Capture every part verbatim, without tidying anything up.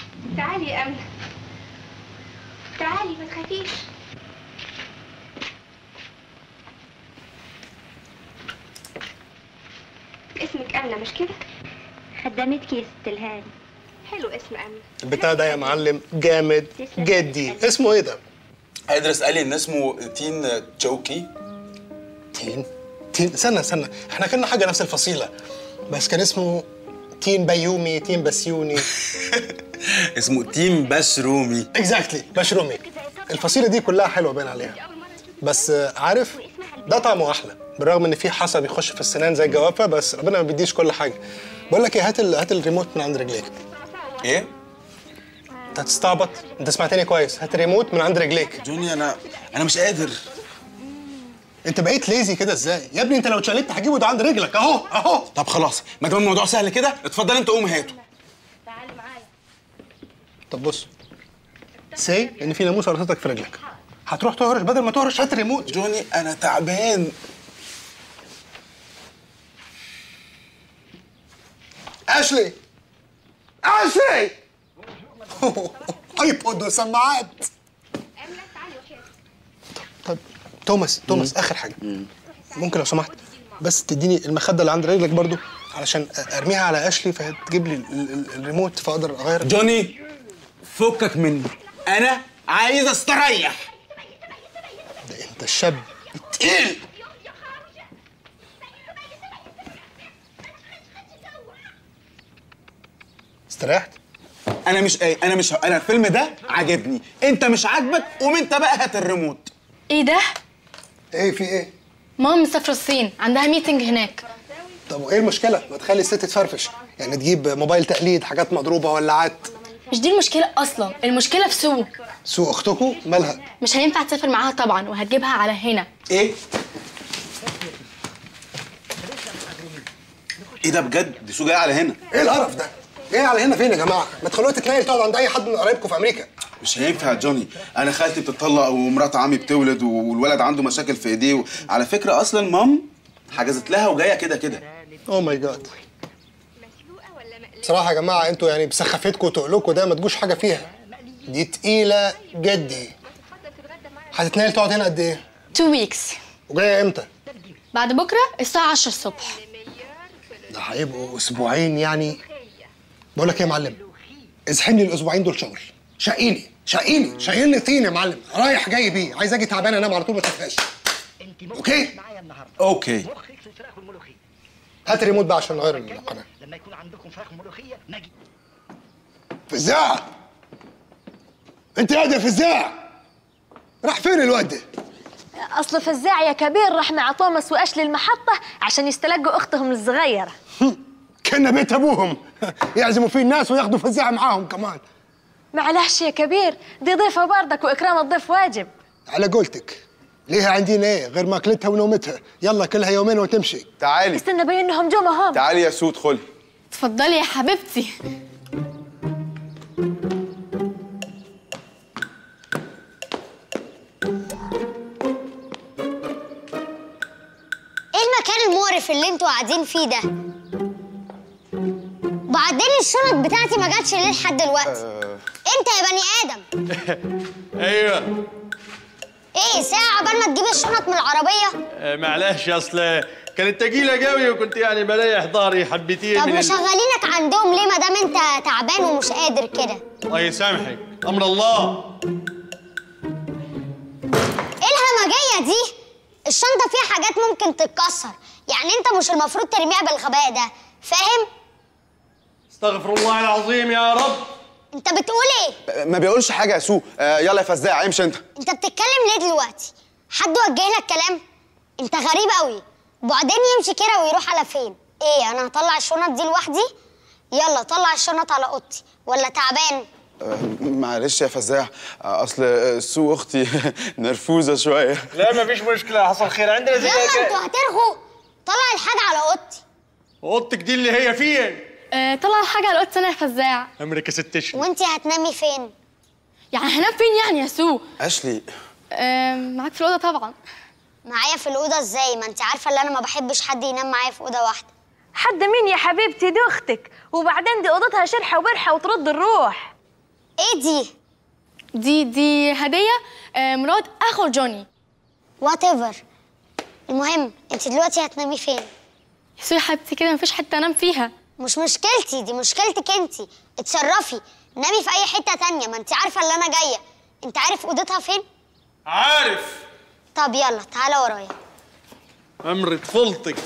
تعالي يا أمنة، تعالي ما تخافيش. اسمك أمنة مش كده؟ خدمتك يا ست الهاني. حلو اسم أمنة. البتاع ده يا معلم جامد جدي. اسمه ايه ده؟ ادرس قال لي ان اسمه تين تشوكي. تين؟ تين استنى استنى، احنا كنا حاجه نفس الفصيله، بس كان اسمه تين بيومي، تين بسيوني. اسمه تين بشرومي. اكزاكتلي بشرومي. الفصيله دي كلها حلوه باين عليها، بس عارف ده طعمه احلى، بالرغم ان في حصى بيخش في السنان زي الجوافه، بس ربنا ما بيديش كل حاجه. بقول لك ايه، هات ال... هات الريموت من عند رجليك. ايه؟ انت هتستعبط؟ انت سمعتني كويس، هات الريموت من عند رجليك. جوني انا انا مش قادر. انت بقيت ليزي كده ازاي؟ يا ابني انت لو اتشقلبت هجيبه ده عند رجلك اهو اهو. طب خلاص، ما دام الموضوع سهل كده اتفضل انت قوم هاته. تعالي معايا. طب بص، سي ان في ناموسه رصتك في رجلك، هتروح تهرش، بدل ما تهرش هات الريموت. جوني انا تعبان. اشلي اشلي ايبود وسماعات. أمنة تعالي وحياتك. طب توماس توماس مم. اخر حاجه، مم. ممكن لو سمحت بس تديني المخده اللي عند رجلك برضو علشان ارميها على اشلي فتجيب لي الريموت فاقدر اغير. جوني فكك مني، انا عايز استريح. ده انت الشاب التقيل. استريحت؟ انا مش ايه انا مش انا الفيلم ده عاجبني، انت مش عاجبك قوم انت بقى هات الريموت. ايه ده؟ ايه في ايه؟ ماما مسافره الصين، عندها ميتنج هناك. طب وايه المشكله؟ ما تخلي الست تفرفش، يعني تجيب موبايل تقليد، حاجات مضروبه، ولعات. مش دي المشكله اصلا، المشكله في سو. سو اختكم مالها؟ مش هينفع تسافر معاها طبعا، وهتجيبها على هنا. ايه؟ ايه ده بجد؟ دي سو جايه على هنا؟ ايه القرف ده؟ جايه على هنا فين يا جماعه؟ ما تخلوها تتنقل تقعد عند اي حد من قرايبكم في امريكا. مش هينفع يا جوني، انا خالتي بتطلق ومرات عمي بتولد والولد عنده مشاكل في ايديه، على فكره اصلا مام حجزت لها وجايه كده كده. اوه ماي جاد. بصراحه يا جماعه انتوا يعني بسخافتكم وتقلكم ده ما تجوش حاجه فيها، دي تقيله جدي. هتتنقل تقعد هنا قد ايه؟ تو ويكس. وجايه امتى؟ بعد بكره الساعه عشرة الصبح. ده هيبقوا اسبوعين يعني. بقول لك ايه يا معلم، ازحمني الاسبوعين دول شغل، شقيني شقيني شقيني طين يا معلم، رايح جاي بيه، عايز اجي تعبان انام على طول ما تفهاش. اوكي؟ اوكي. هات الريموت بقى عشان نغير القناه. لما يكون عندكم فراخ ملوخيه نجي. فزاع انت قاعد يا فزاع، راح فين الواد ده؟ اصل فزاع يا كبير راح مع توماس واشلي المحطه عشان يستلقوا اختهم الصغيره. كنا بيت ابوهم يعزموا فيه الناس وياخدوا فزاع معاهم كمان. معلش يا كبير، دي ضيفه بردك واكرام الضيف واجب. على قولتك، ليها عندنا ايه غير ماكلتها ونومتها؟ يلا كلها يومين وتمشي. تعالي استنى بين انهم جو هم. تعالي يا سو ادخلي. اتفضلي يا حبيبتي. ايه المكان المقرف اللي انتوا قاعدين فيه ده؟ بعدين الشنط بتاعتي ما جاتش ليه لحد دلوقتي؟ أه... انت يا بني ادم. ايوه. ايه ساعة عقبال ما تجيب الشنط من العربية؟ أه معلش اصل كانت تقيلة قوي وكنت يعني بريح ضهري حبتين. طب وشغالينك عندهم ليه ما دام انت تعبان ومش قادر كده؟ الله يسامحك، امر الله. ايه الهمجية دي؟ الشنطة فيها حاجات ممكن تتكسر، يعني انت مش المفروض ترميها بالغباء ده، فاهم؟ استغفر الله العظيم يا رب. انت بتقول ايه؟ ما بيقولش حاجه يا سو. آه يلا يا فزاع امشي انت. انت بتتكلم ليه دلوقتي؟ حد وجه لك كلام؟ انت غريب قوي. وبعدين يمشي كده ويروح على فين؟ ايه انا هطلع الشنط دي لوحدي؟ يلا طلع الشنط على اوضتي، ولا تعبان؟ آه معلش يا فزاع، آه اصل سو اختي نرفوزه شويه. لا مفيش مشكله، حصل خير عندنا زي يلا انتوا هترغوا. طلع الحاجه على اوضتي. اوضتك دي اللي هي فين؟ آه طلع حاجه على اوضتي انا يا فزاع. امرك يا ست اشلي. وانتي هتنامي فين؟ يعني هنام فين يعني يا سو؟ اشلي آه معاك في الاوضه طبعا. معايا في الاوضه ازاي؟ ما انت عارفه ان انا ما بحبش حد ينام معايا في اوضه واحده. حد مين يا حبيبتي؟ دي اختك، وبعدين دي اوضتها شرحه وبرحه وترد الروح. ايه دي؟ دي دي هديه آه، مرات اخو جوني. وات ايفر. المهم انت دلوقتي هتنامي فين؟ يا سو يا حبيبتي كده مفيش حته انام فيها. مش مشكلتي دي، مشكلتك انت. اتصرفي، نامي في اي حته تانية، ما انت عارفه اللي انا جايه. انت عارف اوضتها فين؟ عارف. طب يلا تعالى ورايا. امر طفولتك.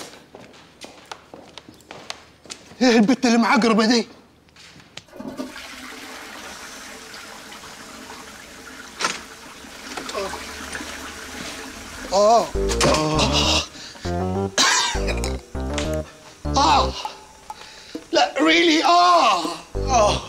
ايه البت اللي معقربه دي؟ اه اه اه لا ريلي اه اه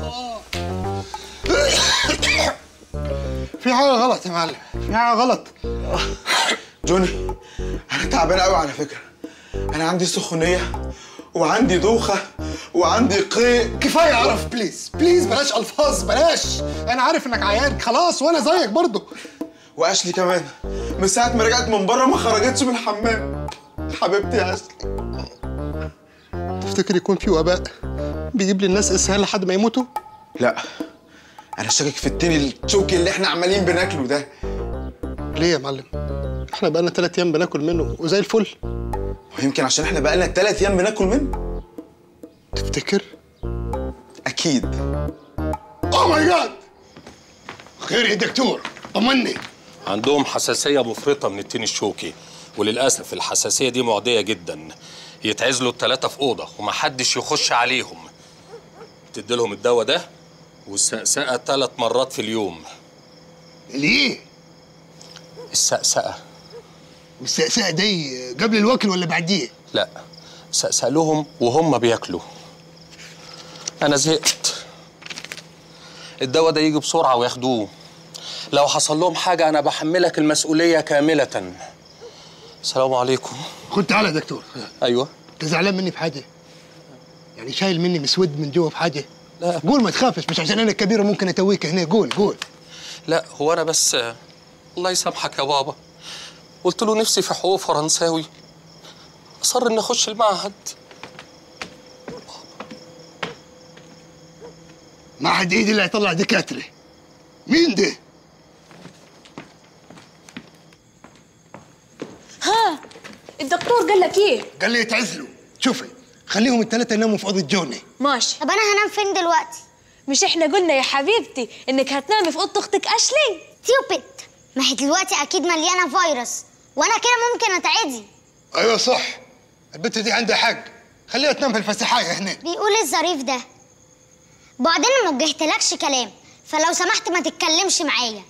في حاجه غلط يا معلم، في حاجه غلط. جوني انا تعبان قوي على فكره. انا عندي سخونيه وعندي دوخه وعندي قيء. كفايه عرف بليز بليز، بلاش الفاظ بلاش. انا عارف انك عيان خلاص وانا زيك برضه. واشلي كمان من ساعه ما رجعت من بره ما خرجتش من الحمام. حبيبتي يا اشلي. تفتكر يكون في وباء بيجيب للناس اسهال لحد ما يموتوا؟ لا انا شاكك في التين الشوكي اللي احنا عمالين بناكله ده. ليه يا معلم؟ احنا بقالنا ثلاث ايام بناكل منه وزي الفل. ويمكن عشان احنا بقالنا ثلاث ايام بناكل منه. تفتكر؟ اكيد. اوه ماي جاد. خير يا دكتور، طمني. عندهم حساسية مفرطة من التين الشوكي، وللأسف الحساسية دي معدية جدا. يتعزلوا الثلاثة في أوضة ومحدش يخش عليهم. تديلهم الدواء ده والسقسقة ثلاث مرات في اليوم. ليه؟ السقسقة. والسقسقة دي قبل الوكل ولا بعديه؟ لا، سقسق لهم وهم بياكلوا. أنا زهقت. الدواء ده يجي بسرعة وياخدوه. لو حصل لهم حاجة أنا بحملك المسؤولية كاملة. السلام عليكم. خد تعالى يا دكتور. أيوه. أنت زعلان مني في حاجة؟ يعني شايل مني مسود من جوه في حاجة؟ لا. قول ما تخافش، مش عشان أنا كبير ممكن أتويك هنا. قول قول. لا هو أنا بس الله يسامحك يا بابا، قلت له نفسي في حقوق فرنساوي، أصر إني أخش المعهد. معهد إيدي اللي هيطلع دكاترة. مين ده؟ ها الدكتور قال لك ايه؟ قال لي يتعزلوا. شوفي خليهم الثلاثة يناموا في أوضة جوني. ماشي. طب انا هنام فين دلوقتي؟ مش احنا قلنا يا حبيبتي انك هتنامي في اوضه اختك اشلي؟ تيوبت، ما هي دلوقتي اكيد مليانه فيروس وانا كده ممكن اتعدي. أيوة صح، البت دي عندها حق، خليها تنام في الفسحاية هنا. بيقول الظريف ده. بعدين ما وجهتلكش كلام، فلو سمحت ما تتكلمش معايا.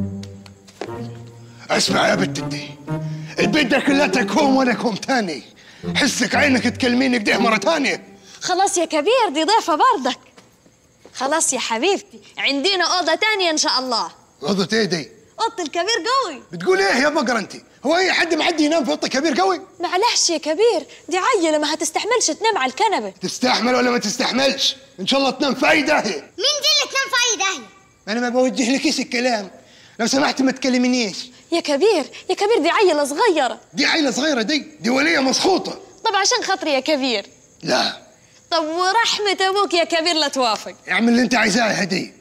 اسمع يا بنت دي، البيت ده كلها كوم وانا كوم تاني. حسك عينك تكلميني كده مرة تانية. خلاص يا كبير، دي ضيفه برضك. خلاص يا حبيبتي، عندنا اوضه تانية ان شاء الله. اوضة ايه دي؟ اوضه الكبير قوي. بتقول ايه يا بقرة انت؟ هو اي حد معدي ينام في اوضه كبير قوي؟ معلش يا كبير، دي عيله ما هتستحملش تنام على الكنبه. تستحمل ولا ما تستحملش؟ ان شاء الله تنام في اي داهية. مين دي اللي تنام في اي داهية؟ انا ما بوجه لكيش الكلام، لو سمحت ما تكلمنيش. يا كبير يا كبير، دي عيله صغيره. دي عيلة صغيرة دي، دي ولية مسخوطة. طب عشان خاطري يا كبير. لا. طب ورحمه ابوك يا كبير لا توافق. اعمل اللي انت عايزاه يا هدي.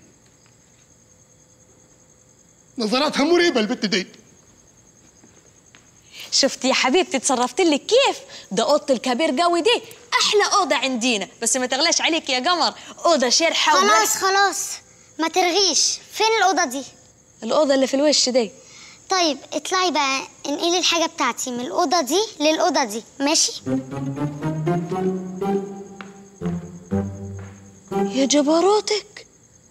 نظراتها مريبة البت دي. شفتي يا حبيبتي تصرفت لك كيف؟ ده اوضه الكبير قوي دي احلى اوضه عندنا، بس ما تغلاش عليك يا قمر، اوضه شرحه. خلاص خلاص ما ترغيش. فين الاوضه دي؟ الاوضه اللي في الوش دي. طيب اطلعي بقى انقلي الحاجه بتاعتي من الاوضه دي للاوضه دي، ماشي؟ يا جبروتك.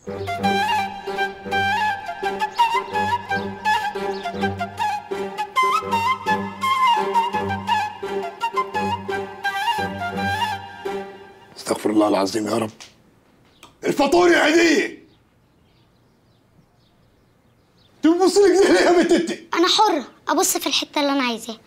استغفر الله العظيم يا رب. الفطور يا هدية. تبص لك زي يا بنتي. انا حره ابص في الحته اللي انا عايزاها.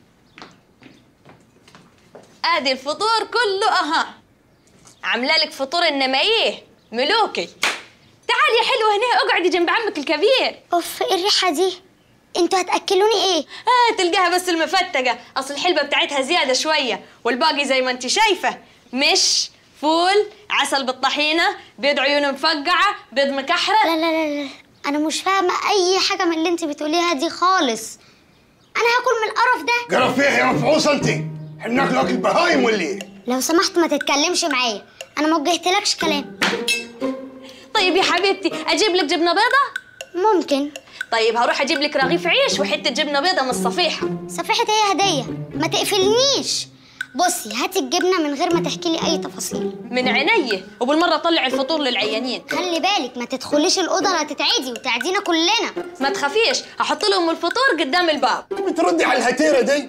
ادي الفطور كله اها. عامله لك فطور انما ايه ملوكي. تعالي يا حلوه هنا اقعدي جنب عمك الكبير. اوف ايه الريحه دي؟ انتوا هتاكلوني ايه؟ اه تلقاها بس المفتقه، اصل الحلبه بتاعتها زياده شويه والباقي زي ما انت شايفه مش فول، عسل بالطحينه، بيض عيون مفقعه، بيض مكحره. لا لا لا لا انا مش فاهمه اي حاجه من اللي انت بتقوليها دي خالص. انا هاكل من القرف ده؟ قرف ايه يا مفعوصه انت؟ احنا بناكل اكل بهايم ولا ايه؟ لو سمحت ما تتكلمش معايا، انا ما وجهتلكش كلام. طيب يا حبيبتي اجيب لك جبنه بيضه؟ ممكن. طيب هروح اجيب لك رغيف عيش وحته جبنه بيضه من الصفيحه. صفيحه ايه هديه؟ ما تقفلنيش. بصي هاتي الجبنه من غير ما تحكي لي اي تفاصيل. من عيني، وبالمره طلع الفطور للعيانين. خلي بالك ما تدخليش الاوضه لا تتعدي وتعدينا كلنا. ما تخافيش، هحط لهم الفطور قدام الباب. بتردي على الهتيره دي؟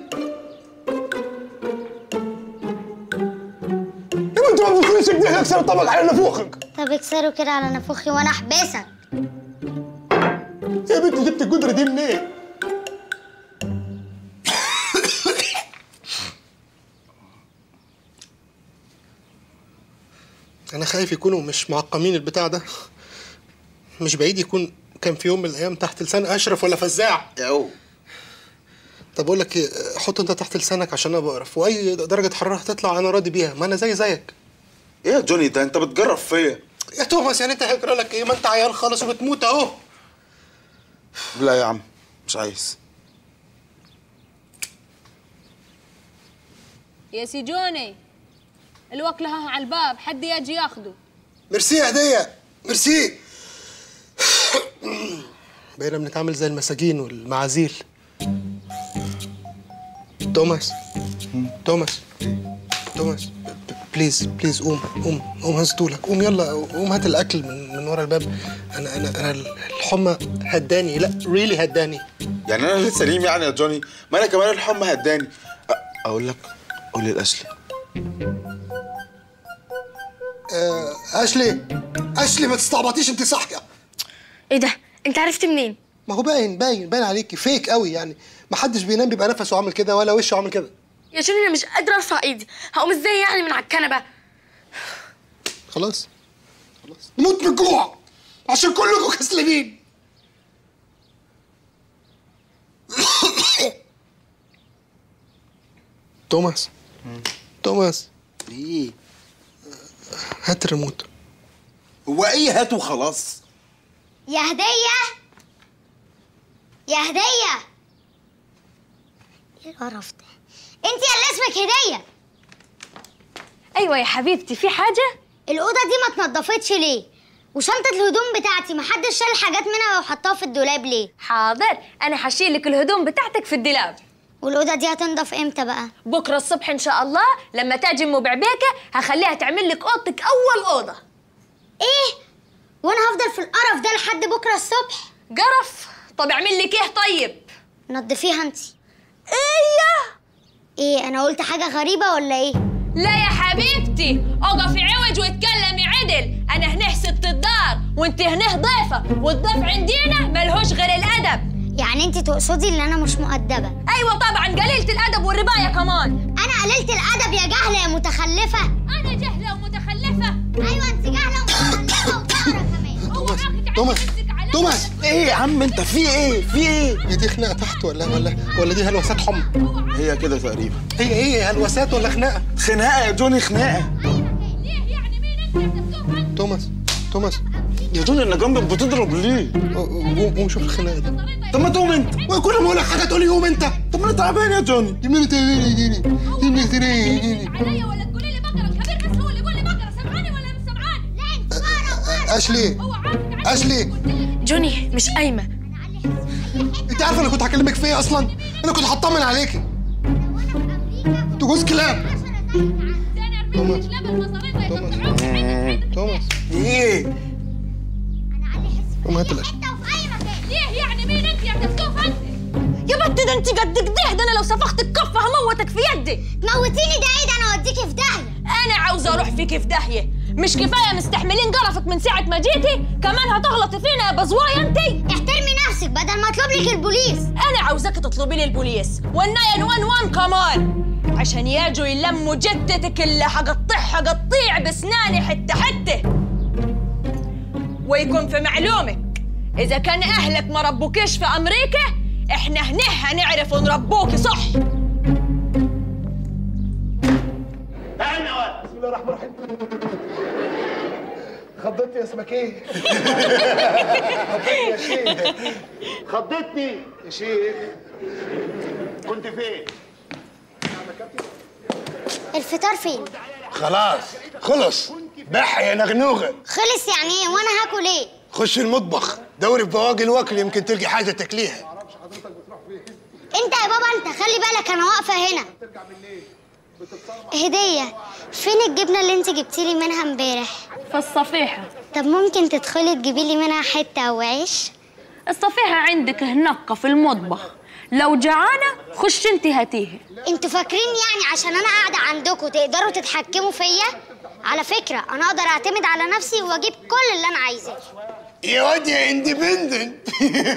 انتوا ما بتقولوش كده اكسر الطبق على نافوخك. طب اكسره كده على نافوخي وانا احبسك. يا بنتي جبت القدره دي منين؟ أنا خايف يكونوا مش معقمين البتاع ده. مش بعيد يكون كان في يوم من الأيام تحت لسان أشرف ولا فزاع. ياو. طب أقول لك إيه، حط أنت تحت لسانك عشان أنا بقرف، وأي درجة حرارة هتطلع أنا راضي بيها، ما أنا زي زيك. ايه يا جوني ده انت بتجرب فيا؟ يا توماس يعني أنت هيجرى لك إيه؟ ما أنت عيان خالص وبتموت أهو. لا يا عم مش عايز. يا سي جوني الوكل ها على الباب، حد يجي ياخده. ميرسي يا هدية، ميرسي. بقينا بنتعامل زي المساجين والمعازيل. توماس توماس توماس بليز بليز قوم قوم قوم هزتولك، قوم يلا قوم هات الاكل من من ورا الباب. انا انا انا الحمى هداني، لا ريلي هداني. يعني انا لسه سليم يعني يا جوني؟ ما انا كمان الحمى هداني. اقول لك قول لي لاشلي. آه اشلي اشلي ما تستعبطيش انت صاحيه. ايه ده؟ انت عرفت منين؟ ما هو باين باين باين عليكي فيك قوي يعني. ما حدش بينام بيبقى نفسه عامل كده ولا وشه عامل كده. يا جوني انا مش قادره ارفع ايدي، هقوم ازاي يعني من على الكنبه؟ خلاص خلاص نموت من الجوع عشان كلكم كسلانين. توماس توماس ايه؟ هات الريموت. هو ايه هات وخلاص؟ يا هديه يا هديه، ايه القرف ده؟ انت اللي اسمك هديه. ايوه يا حبيبتي، في حاجه؟ الاوضه دي ما اتنضفتش ليه؟ وشنطه الهدوم بتاعتي ما حدش شال حاجات منها وحطها في الدولاب ليه؟ حاضر، انا هشيل لك الهدوم بتاعتك في الدولاب. والاوضه دي هتنضف امتى بقى؟ بكره الصبح ان شاء الله، لما تاجي ام بعبيكه هخليها تعمل لك اوضتك اول اوضه. ايه؟ وانا هفضل في القرف ده لحد بكره الصبح؟ قرف؟ طب اعمل لك ايه طيب؟ نضفيها انت. ايه؟ ايه انا قلت حاجه غريبه ولا ايه؟ لا يا حبيبتي، اقفي عوج واتكلمي عدل. انا هنا ست الدار وانت هنا ضيفه، والضيف عندينا ملهوش غير الادب. يعني انت تقصدي ان انا مش مؤدبه؟ ايوه طبعا، قليله الادب والربايه كمان. انا قليله الادب يا جهله يا متخلفه؟ انا جهله ومتخلفه؟ ايوه انت جهله ومتخلفه وبقره كمان. توماس توماس توماس ايه يا عم انت في ايه؟ في ايه؟ هي دي خناقه تحت ولا ولا ولا دي هلوسات حمى؟ هي كده تقريبا. هي ايه هلوسات ولا خناقه؟ خناقه يا جوني خناقه. ليه يعني مين انت؟ توماس توماس يا جوني انا جنبك بتضرب ليه؟ قوم قوم شوف الخناقه دي. طب ما تقوم انت. وكل ما اقول لك حاجه تقول لي قوم انت. طب ما انا تعبان يا جوني. يا مين تعبان يا جيني؟ يا مين تعبان عليا ولا تقولي لي بقره؟ الخبير بس هو اللي يقول لي بقره. سمعاني ولا مش سمعاني؟ لا انت بقره. اشلي اشلي جوني مش قايمه. انت عارفه انا كنت هكلمك في ايه اصلا؟ انا كنت هطمن عليكي. انتوا جوز كلاب. توماس توماس توماس ايه؟ قوم هات الاشياء. ليه يعني مين انت يا تفتوف انت؟ يا بنتي ده انت قد كده، ده انا لو سفختك كفه هموتك في يدي. موتيني ده ايه ده؟ انا اوديكي في داهيه. انا عاوزه اروح فيكي في داهيه. مش كفايه مستحملين قرفك من ساعه ما جيتي، كمان هتغلطي فينا يا بزوايه انت. احترمي نفسك بدل ما اطلب لك البوليس. انا عاوزاك تطلبي لي البوليس والناين وان وان كمان، عشان يجوا يلموا جدتك اللي هقطعها قطيع بسناني حته حته. ويكون في معلومك، اذا كان اهلك ما ربوكيش في امريكا، احنا هنا هنعرف نربوكي صح. تعالنا يا ولد. بسم الله الرحمن الرحيم. حبيبتي اسمك ايه؟ يا شيخ خضتني يا شيخ. كنت فين؟ الفطار فين؟ خلاص خلص. بح يا نغنوغه. خلص يعني ايه وانا هاكل ايه؟ خش المطبخ دوري في بواقي الوكل يمكن تلقي حاجه تاكليها. انت يا بابا انت خلي بالك انا واقفه هنا. هديه فين الجبنه اللي انت جبتي لي منها امبارح؟ في الصفيحة. طب ممكن تدخلي تجيبي لي منها حته او عيش؟ الصفيحة عندك هناك في المطبخ، لو جعانة خش انت هاتيها. انتوا فاكرين يعني عشان انا قاعده عندكم تقدروا تتحكموا فيا؟ على فكره انا اقدر اعتمد على نفسي واجيب كل اللي انا عايزاه. يا واد يا اندبندنت.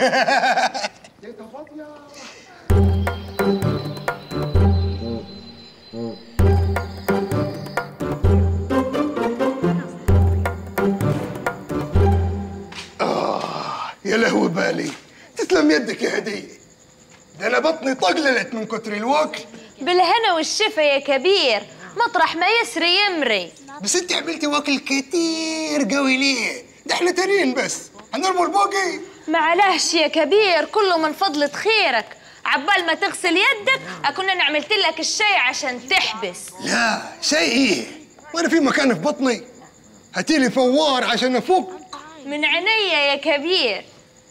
آه يا لهوي بالي. تسلم يدك يا هدية. ده أنا بطني طقللت من كتر الوكل. بالهنا والشفا يا كبير، مطرح ما يسري يمري. بس أنت عملتي وكل كتير قوي ليه؟ ده إحنا تانيين بس، هنرموا الباقي. معلش يا كبير، كله من فضلة خيرك، عبال ما تغسل يدك أكون أنا عملت لك الشاي عشان تحبس. لا شاي إيه؟ وأنا في مكان في بطني؟ هاتيلي فوار عشان أفك. من عينيا يا كبير.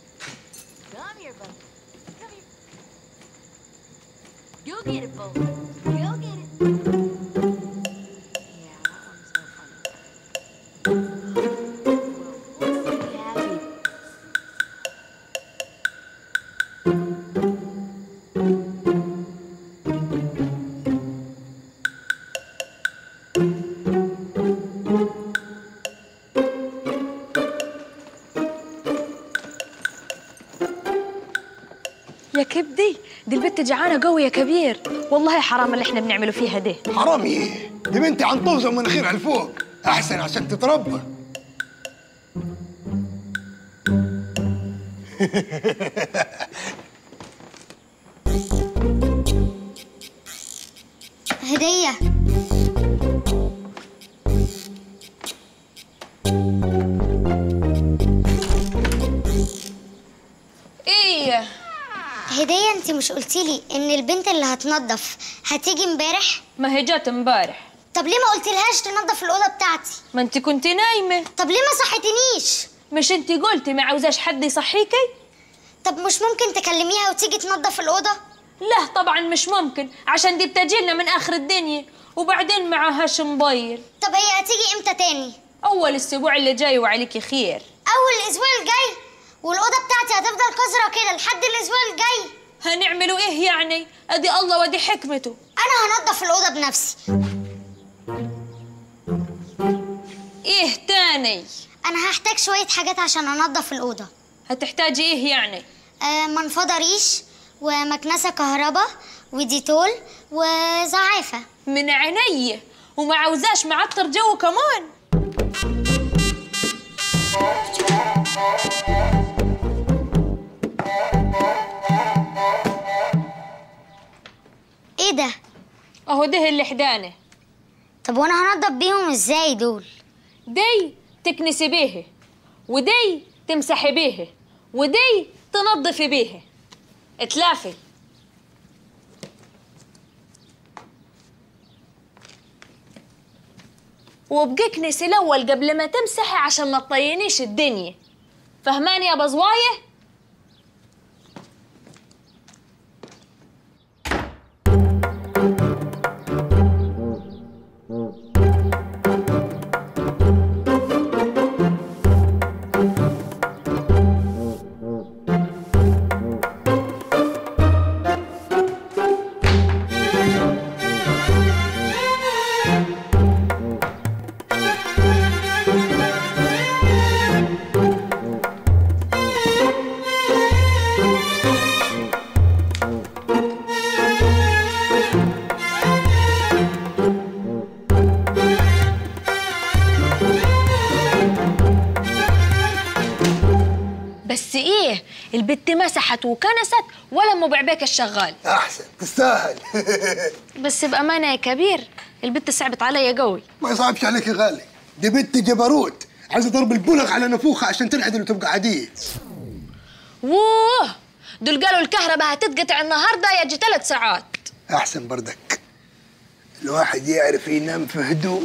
يا كبدي دي البت جعانه قوي يا كبير، والله حرام اللي احنا بنعمله فيها ده. حرام ايه؟ دي بنتي عنطوزه ومناخيرها لفوق، احسن عشان تتربى. هديه ايه هديه انت مش قلتي لي ان البنت اللي هتنظف هتيجي امبارح؟ ما هي جات امبارح. طب ليه ما قلتلهاش تنظف الاوضه بتاعتي؟ ما انت كنت نايمه. طب ليه ما صحيتنيش؟ مش انت قلتي ما عاوزاش حد يصحيكي؟ طب مش ممكن تكلميها وتيجي تنظف الاوضه؟ لا طبعا مش ممكن، عشان دي بتجيلنا من اخر الدنيا، وبعدين معهاش موبايل. طب هي هتيجي امتى تاني؟ اول الاسبوع اللي جاي وعليكي خير. اول الاسبوع الجاي؟ والأوضة بتاعتي هتفضل قذرة كده لحد الأسبوع الجاي. هنعملوا إيه يعني؟ أدي الله ودي حكمته. أنا هنضف الأوضة بنفسي. إيه تاني؟ أنا هحتاج شوية حاجات عشان أنضف الأوضة. هتحتاجي إيه يعني؟ آه منفضة ريش ومكنسة كهرباء وديتول وزعافة. من عيني، وما عاوزاش معطر جو كمان. ايه ده؟ اهو ده اللي حدانه. طب وانا هنضف بيهم ازاي دول؟ دي تكنسي بيه، ودي تمسحي بيه، ودي تنظفي بيه. اتلافي. وابقي اكنسي الاول قبل ما تمسحي عشان ما تطينيش الدنيا. فهماني يا بزوايه؟ بس ايه، البت مسحت وكنست ولا ام بعبيك الشغال. احسن تستاهل. بس بامانه يا كبير، البت صعبت عليا قوي. ما يصعبش عليك يا غالي، دي بنت جبروت، عايزه ضرب البلغ على نافوخها عشان تنعدل وتبقى عاديه. ووه، دول قالوا الكهرباء هتتقطع النهارده يجي ثلاث ساعات. احسن بردك الواحد يعرف ينام في هدوء.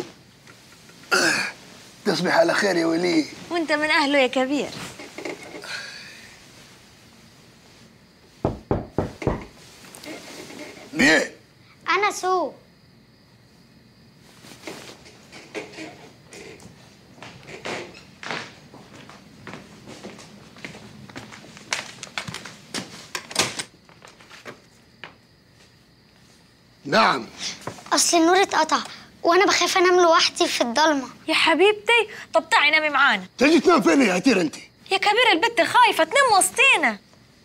تصبح على خير يا ولي. وانت من اهله يا كبير. مين؟ انا سو. نعم. اصل النور اتقطع وانا بخاف انام لوحدي في الضلمه. يا حبيبتي طب تعي نامي معانا. تجي تنام فين يا عتير انت؟ يا كبير البت خايفه تنام وسطينا.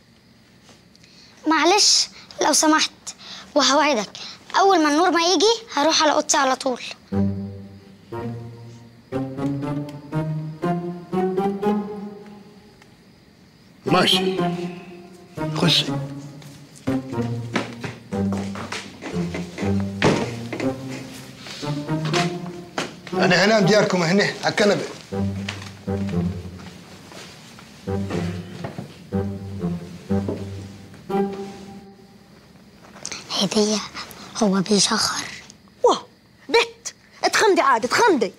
معلش لو سمحت، وهوعدك اول ما النور ما يجي هروح على اوضتي على طول. ماشي خشي. أنا هنام دياركم هنا على الكنبة. هدية هو بيشخر. واه بت اتخندي عاد اتخندي.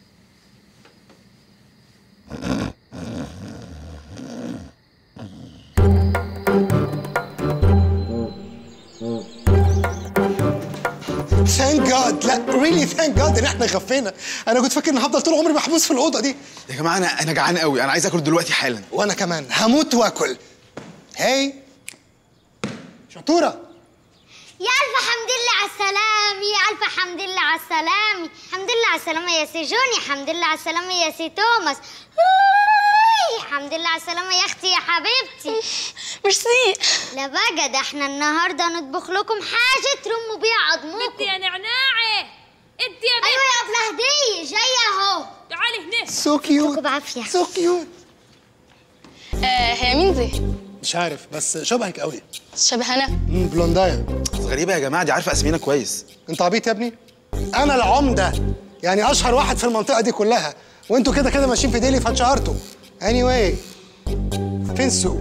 ثانك جاد، لا ريلي ثانك جاد ان احنا خفينا. انا كنت فاكر ان هفضل طول عمري محبوس في الاوضه دي. يا جماعه انا انا جعان قوي، انا عايز اكل دلوقتي حالا. وانا كمان هموت واكل. هاي شطوره. يا الف حمد لله على السلامة، يا الف حمد لله على السلامة، حمد لله على السلامة يا سي جوني، حمد لله على السلامة يا سي توماس، حمد لله على السلامة يا اختي يا حبيبتي. ميرسي. لا بقى ده احنا النهارده نطبخ لكم حاجة ترموا بيها عضمكم. انت يا نعناعي، انت يا بنت. ايوه يا ابله هدية جاية اهو. تعالي هنا. سو كيوت بعافية. سو كيوت. آه هي مين دي؟ مش عارف بس شبهك قوي. شبه انا؟ امم بلوندايه. غريبه يا جماعه، دي عارفه اسمينا كويس. انت عبيط يا ابني؟ انا العمده، يعني اشهر واحد في المنطقه دي كلها، وانتوا كده كده ماشيين في ديلي فاتشهرتوا. اني واي فين سو؟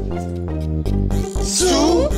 سو؟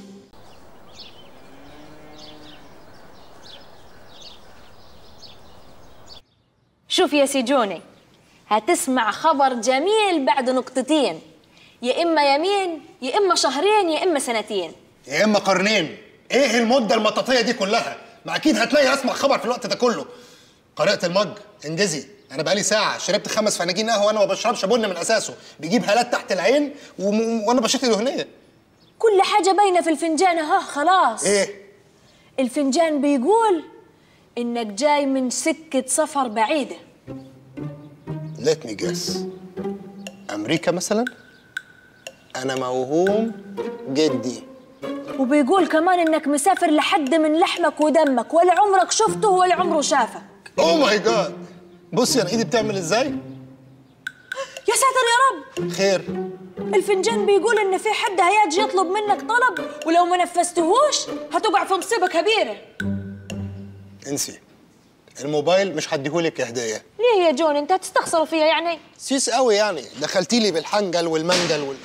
شوف يا سي جوني، هتسمع خبر جميل بعد نقطتين، يا اما يمين يا اما شهرين يا اما سنتين يا اما قرنين. ايه المده المطاطيه دي كلها؟ ما اكيد هتلاقي اسمع خبر في الوقت ده كله. قارئة المج انجزي، انا بقالي ساعه شربت خمس فناجين قهوه وانا ما بشربش بن من اساسه، بيجيب هالات تحت العين و... وانا بشرتي دهنيه. كل حاجه باينه في الفنجان اهو خلاص. ايه؟ الفنجان بيقول انك جاي من سكه سفر بعيده. ليت مي جس. امريكا مثلا؟ انا موهوم جدي. وبيقول كمان انك مسافر لحد من لحمك ودمك، ولا عمرك شفته ولا عمره شافك. اوه ماي جاد. بصي انا ايدي بتعمل ازاي؟ يا ساتر يا رب. خير. الفنجان بيقول ان في حد هيجي يطلب منك طلب، ولو ما نفذتهوش هتقع في مصيبه كبيره. انسي الموبايل مش هديهولك يا هديه. ليه يا جون انت هتستخسروا فيها يعني؟ سيس قوي يعني، دخلتي لي بالحنجل والمنجل وال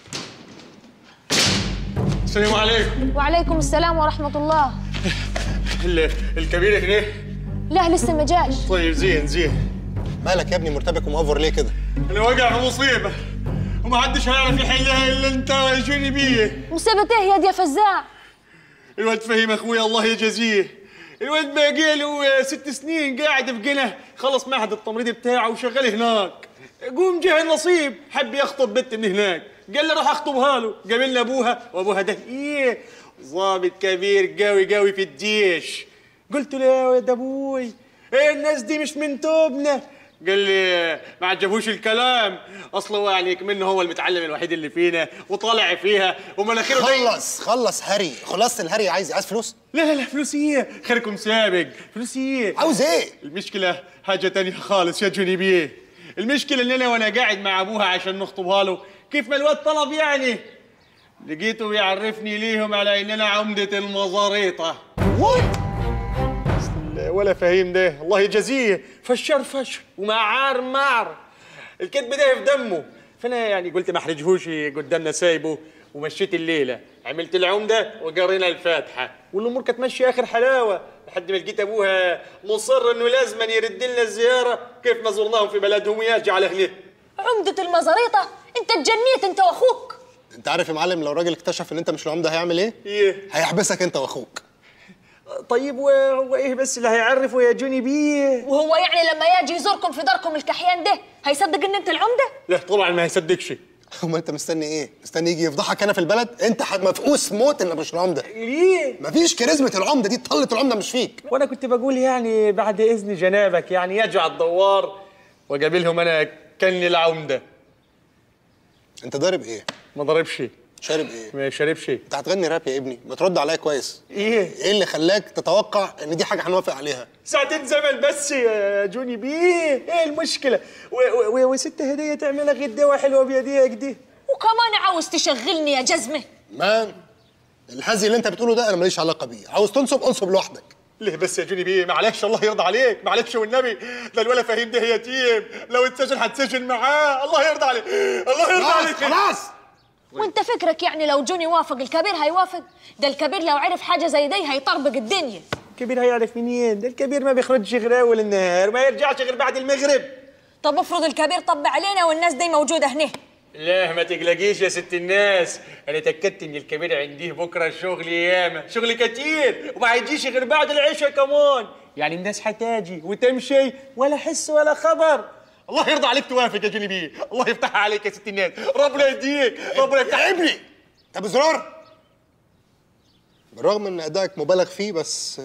السلام عليكم. وعليكم السلام ورحمه الله. الكبير هنا؟ لا لسه ما جاش. طيب زين زين. مالك يا ابني مرتبك ومأفور ليه كده؟ انا واقع في مصيبه وما حدش هيعرف يحلها الا انت ويجوني بيه. مصيبه ايه يا دي يا فزاع؟ الواد فهيم اخويا الله يجازيه، الواد باقي له ست سنين قاعد في قنا، خلص معهد التمريض بتاعه وشغال هناك. قوم جه النصيب حب يخطب بنت من هناك، قال له روح اخطبها له، قابلنا ابوها وابوها ده ايه ضابط كبير قوي قوي في الجيش. قلت له يا ولد ابوي ايه الناس دي مش من توبنا؟ قال لي ما عجبوش الكلام، اصله هو يعني منه هو المتعلم الوحيد اللي فينا وطالع فيها ومناخيره. خلص خلص هري، خلصت الهري. عايز عايز فلوس؟ لا لا لا فلوس ايه؟ خيركم سابق. فلوس ايه؟ عاوز ايه؟ المشكله حاجه تانية خالص يا جوني بيه. المشكله ان انا وانا قاعد مع ابوها عشان نخطبها له، كيف ما الواد طلب يعني لقيته بيعرفني ليهم على ان انا عمده المزاريطه. وات؟ ولا فهيم ده الله يجازيه، فشر فشر ومعار معر. الكذب ده في دمه. فانا يعني قلت ما احرجهوش قدامنا سايبه، ومشيت الليله، عملت العمده وقرينا الفاتحه، والامور كانت ماشيه اخر حلاوه لحد ما لقيت ابوها مصر انه لازم يرد لنا الزياره كيف ما زرناهم في بلدهم ويرجع على اهله. عمده المزاريطه؟ انت اتجنيت انت واخوك. انت عارف يا معلم لو الراجل اكتشف ان انت مش العمده هيعمل ايه؟ ايه؟ هيحبسك انت واخوك. طيب وهو ايه بس اللي هيعرفه يا جوني بيه؟ وهو يعني لما يجي يزوركم في داركم الكحيان ده هيصدق ان انت العمده؟ لا طبعا ما هيصدقش. امال انت مستني ايه؟ مستني يجي يفضحك هنا في البلد؟ انت مفقوس موت انك مش العمده. ليه؟ مفيش كاريزمه العمده دي، طلت العمده مش فيك. وانا كنت بقول يعني بعد اذن جنابك يعني يرجع الدوار وقابلهم انا كاني العمده. انت ضارب ايه؟ ما ضربش. شارب ايه؟ ما شاربش. انت هتغني راب يا ابني، ما ترد عليا كويس. ايه؟ ايه اللي خلاك تتوقع ان دي حاجه هنوافق عليها؟ ساعتين زمن بس يا جوني بيه، ايه المشكله؟ وست هديه تعملها غداوه حلوه بيديها كده. وكمان عاوز تشغلني يا جزمه؟ مان الهزي اللي انت بتقوله ده انا ماليش علاقه بيه، عاوز تنصب انصب لوحدك. ليه بس يا جوني بيه؟ معلش الله يرضى عليك، معلش والنبي، ده الولا فهيم ده يتيم، لو اتسجن هتسجن معاه، الله يرضى عليك، الله يرضى عليك. خلاص. وانت فكرك يعني لو جوني وافق الكبير هيوافق؟ ده الكبير لو عرف حاجه زي دي هيطربق الدنيا. الكبير هيعرف منين؟ ده الكبير ما بيخرجش غير اول النهار، ما يرجعش غير بعد المغرب. طب افرض الكبير طب علينا والناس دي موجوده هنا. لا ما تقلقيش يا ست الناس، انا تاكدت ان الكبير عنديه بكره شغل ياما، شغل كتير، وما هيجيش غير بعد العشاء كمان، يعني الناس هتاجي وتمشي ولا حس ولا خبر. الله يرضى عليك توافق يا جوني بيه، الله يفتحها عليك يا ست الناس، ربنا يهديك، ربنا يفتح. يا ابني انت بزرار. بالرغم ان ادائك مبالغ فيه بس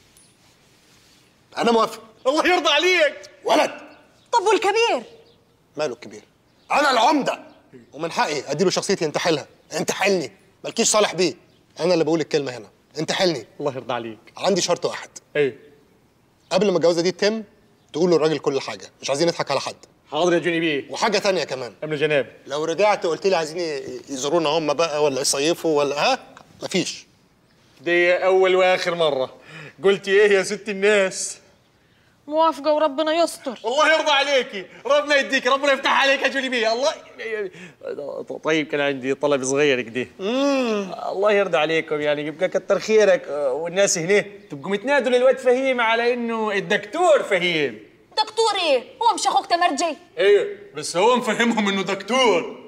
انا موافق. الله يرضى عليك. ولد. طب والكبير؟ ماله الكبير؟ انا العمده ومن حقي اديله شخصيتي ينتحلها. انتحلني، مالكيش صالح بيه. انا اللي بقول الكلمه هنا، انتحلني. الله يرضى عليك. عندي شرط واحد. ايه؟ قبل ما الجوازه دي تتم تقول للراجل كل حاجه، مش عايزين نضحك على حد. حاضر يا جوني بيه. وحاجه تانية كمان امن جناب، لو رجعت وقلت لي عايزين يزورونا هم بقى ولا يصيفوا ولا ها، مفيش. دي اول واخر مره. قلتي ايه يا ست الناس؟ موافقه وربنا يستر. الله يرضى عليكي، ربنا يديك، ربنا يفتح عليك يا جوني بيه. الله. طيب كان عندي طلب صغير كده. الله يرضى عليكم، يعني يبقى كتر خيرك والناس هنا تبقوا متنادوا للواد فهيم على انه الدكتور فهيم. دكتور ايه؟ هو مش اخوك تمرجي؟ ايوه بس هو مفهمهم انه دكتور.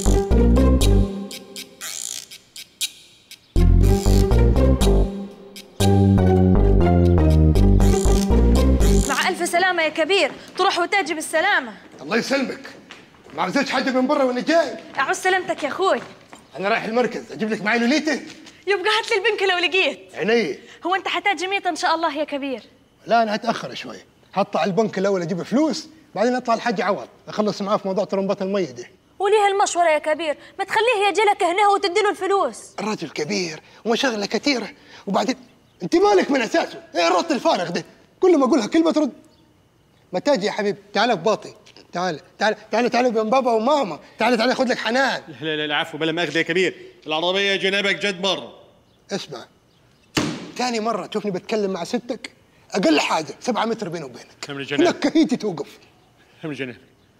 مع الف سلامه يا كبير، تروح وتاجي بالسلامه. الله يسلمك. ما عرفتش حاجه من بره وانا جاي. اعوز سلامتك يا اخوي. انا رايح المركز، اجيب لك معايا لوليته. يبقى هات لي البنك لو لقيت. عينيا. هو انت حتاجي ميت ان شاء الله يا كبير؟ لا انا هتاخر شويه، هطلع البنك الاول اجيب فلوس، بعدين اطلع الحاج عوض اخلص معاه في موضوع طرمبات الميه دي. وليه المشوره يا كبير؟ ما تخليه يجي لك هنا وتدي له الفلوس. الراجل كبير ومشاغله كثيره، وبعدين انت مالك من اساسه؟ ايه الرد الفارغ ده؟ كل ما اقولها كلمه ترد. ما تاجي يا حبيبي، تعال بباطي، تعال تعال تعال تعال بين بابا وماما، تعال تعال خد لك حنان. لا لا لا عفوا بلا ماخذ يا كبير، العربيه جنابك جد بره. اسمع، تاني مره تشوفني بتكلم مع ستك اقل حاجه سبعة متر بيني وبينك. امن جناب. نكهيتي توقف. امن جناب.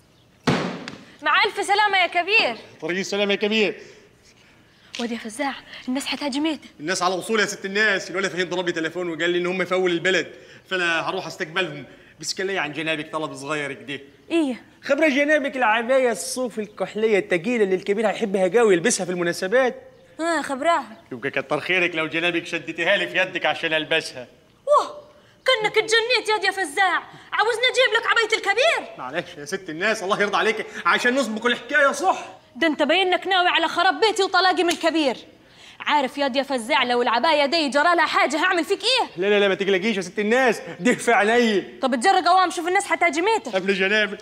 مع الف سلامه يا كبير. طريق السلامه يا كبير. واد يا فزاع، الناس حتاجي ميته. الناس على وصول يا ست الناس، الولا فهيم ضرب لي تليفون وقال لي ان هم في اول البلد، فانا هروح استقبلهم، بس كان لي عن جنابك طلب صغير كده. ايه؟ خبره جنابك العبايه الصوف الكحليه الثقيله اللي الكبير هيحبها قوي يلبسها في المناسبات. اه خبراها. يبقى كتر خيرك لو جنابك شدتيها لي في يدك عشان البسها. واه كانك اتجنيت يا يا فزاع، عاوزني اجيب لك عبايه الكبير؟ معلش يا ست الناس الله يرضى عليك، عشان نسبق الحكايه صح. ده انت باينك ناوي على خراب بيتي وطلاقي من الكبير. عارف يا يا فزاع لو العبايه دي جرى لها حاجه هعمل فيك ايه؟ لا لا لا ما تقلقيش يا ست الناس، دي في عيني. طب اتجرى قوام شوف الناس حتاجي ميته. قبل جنابك.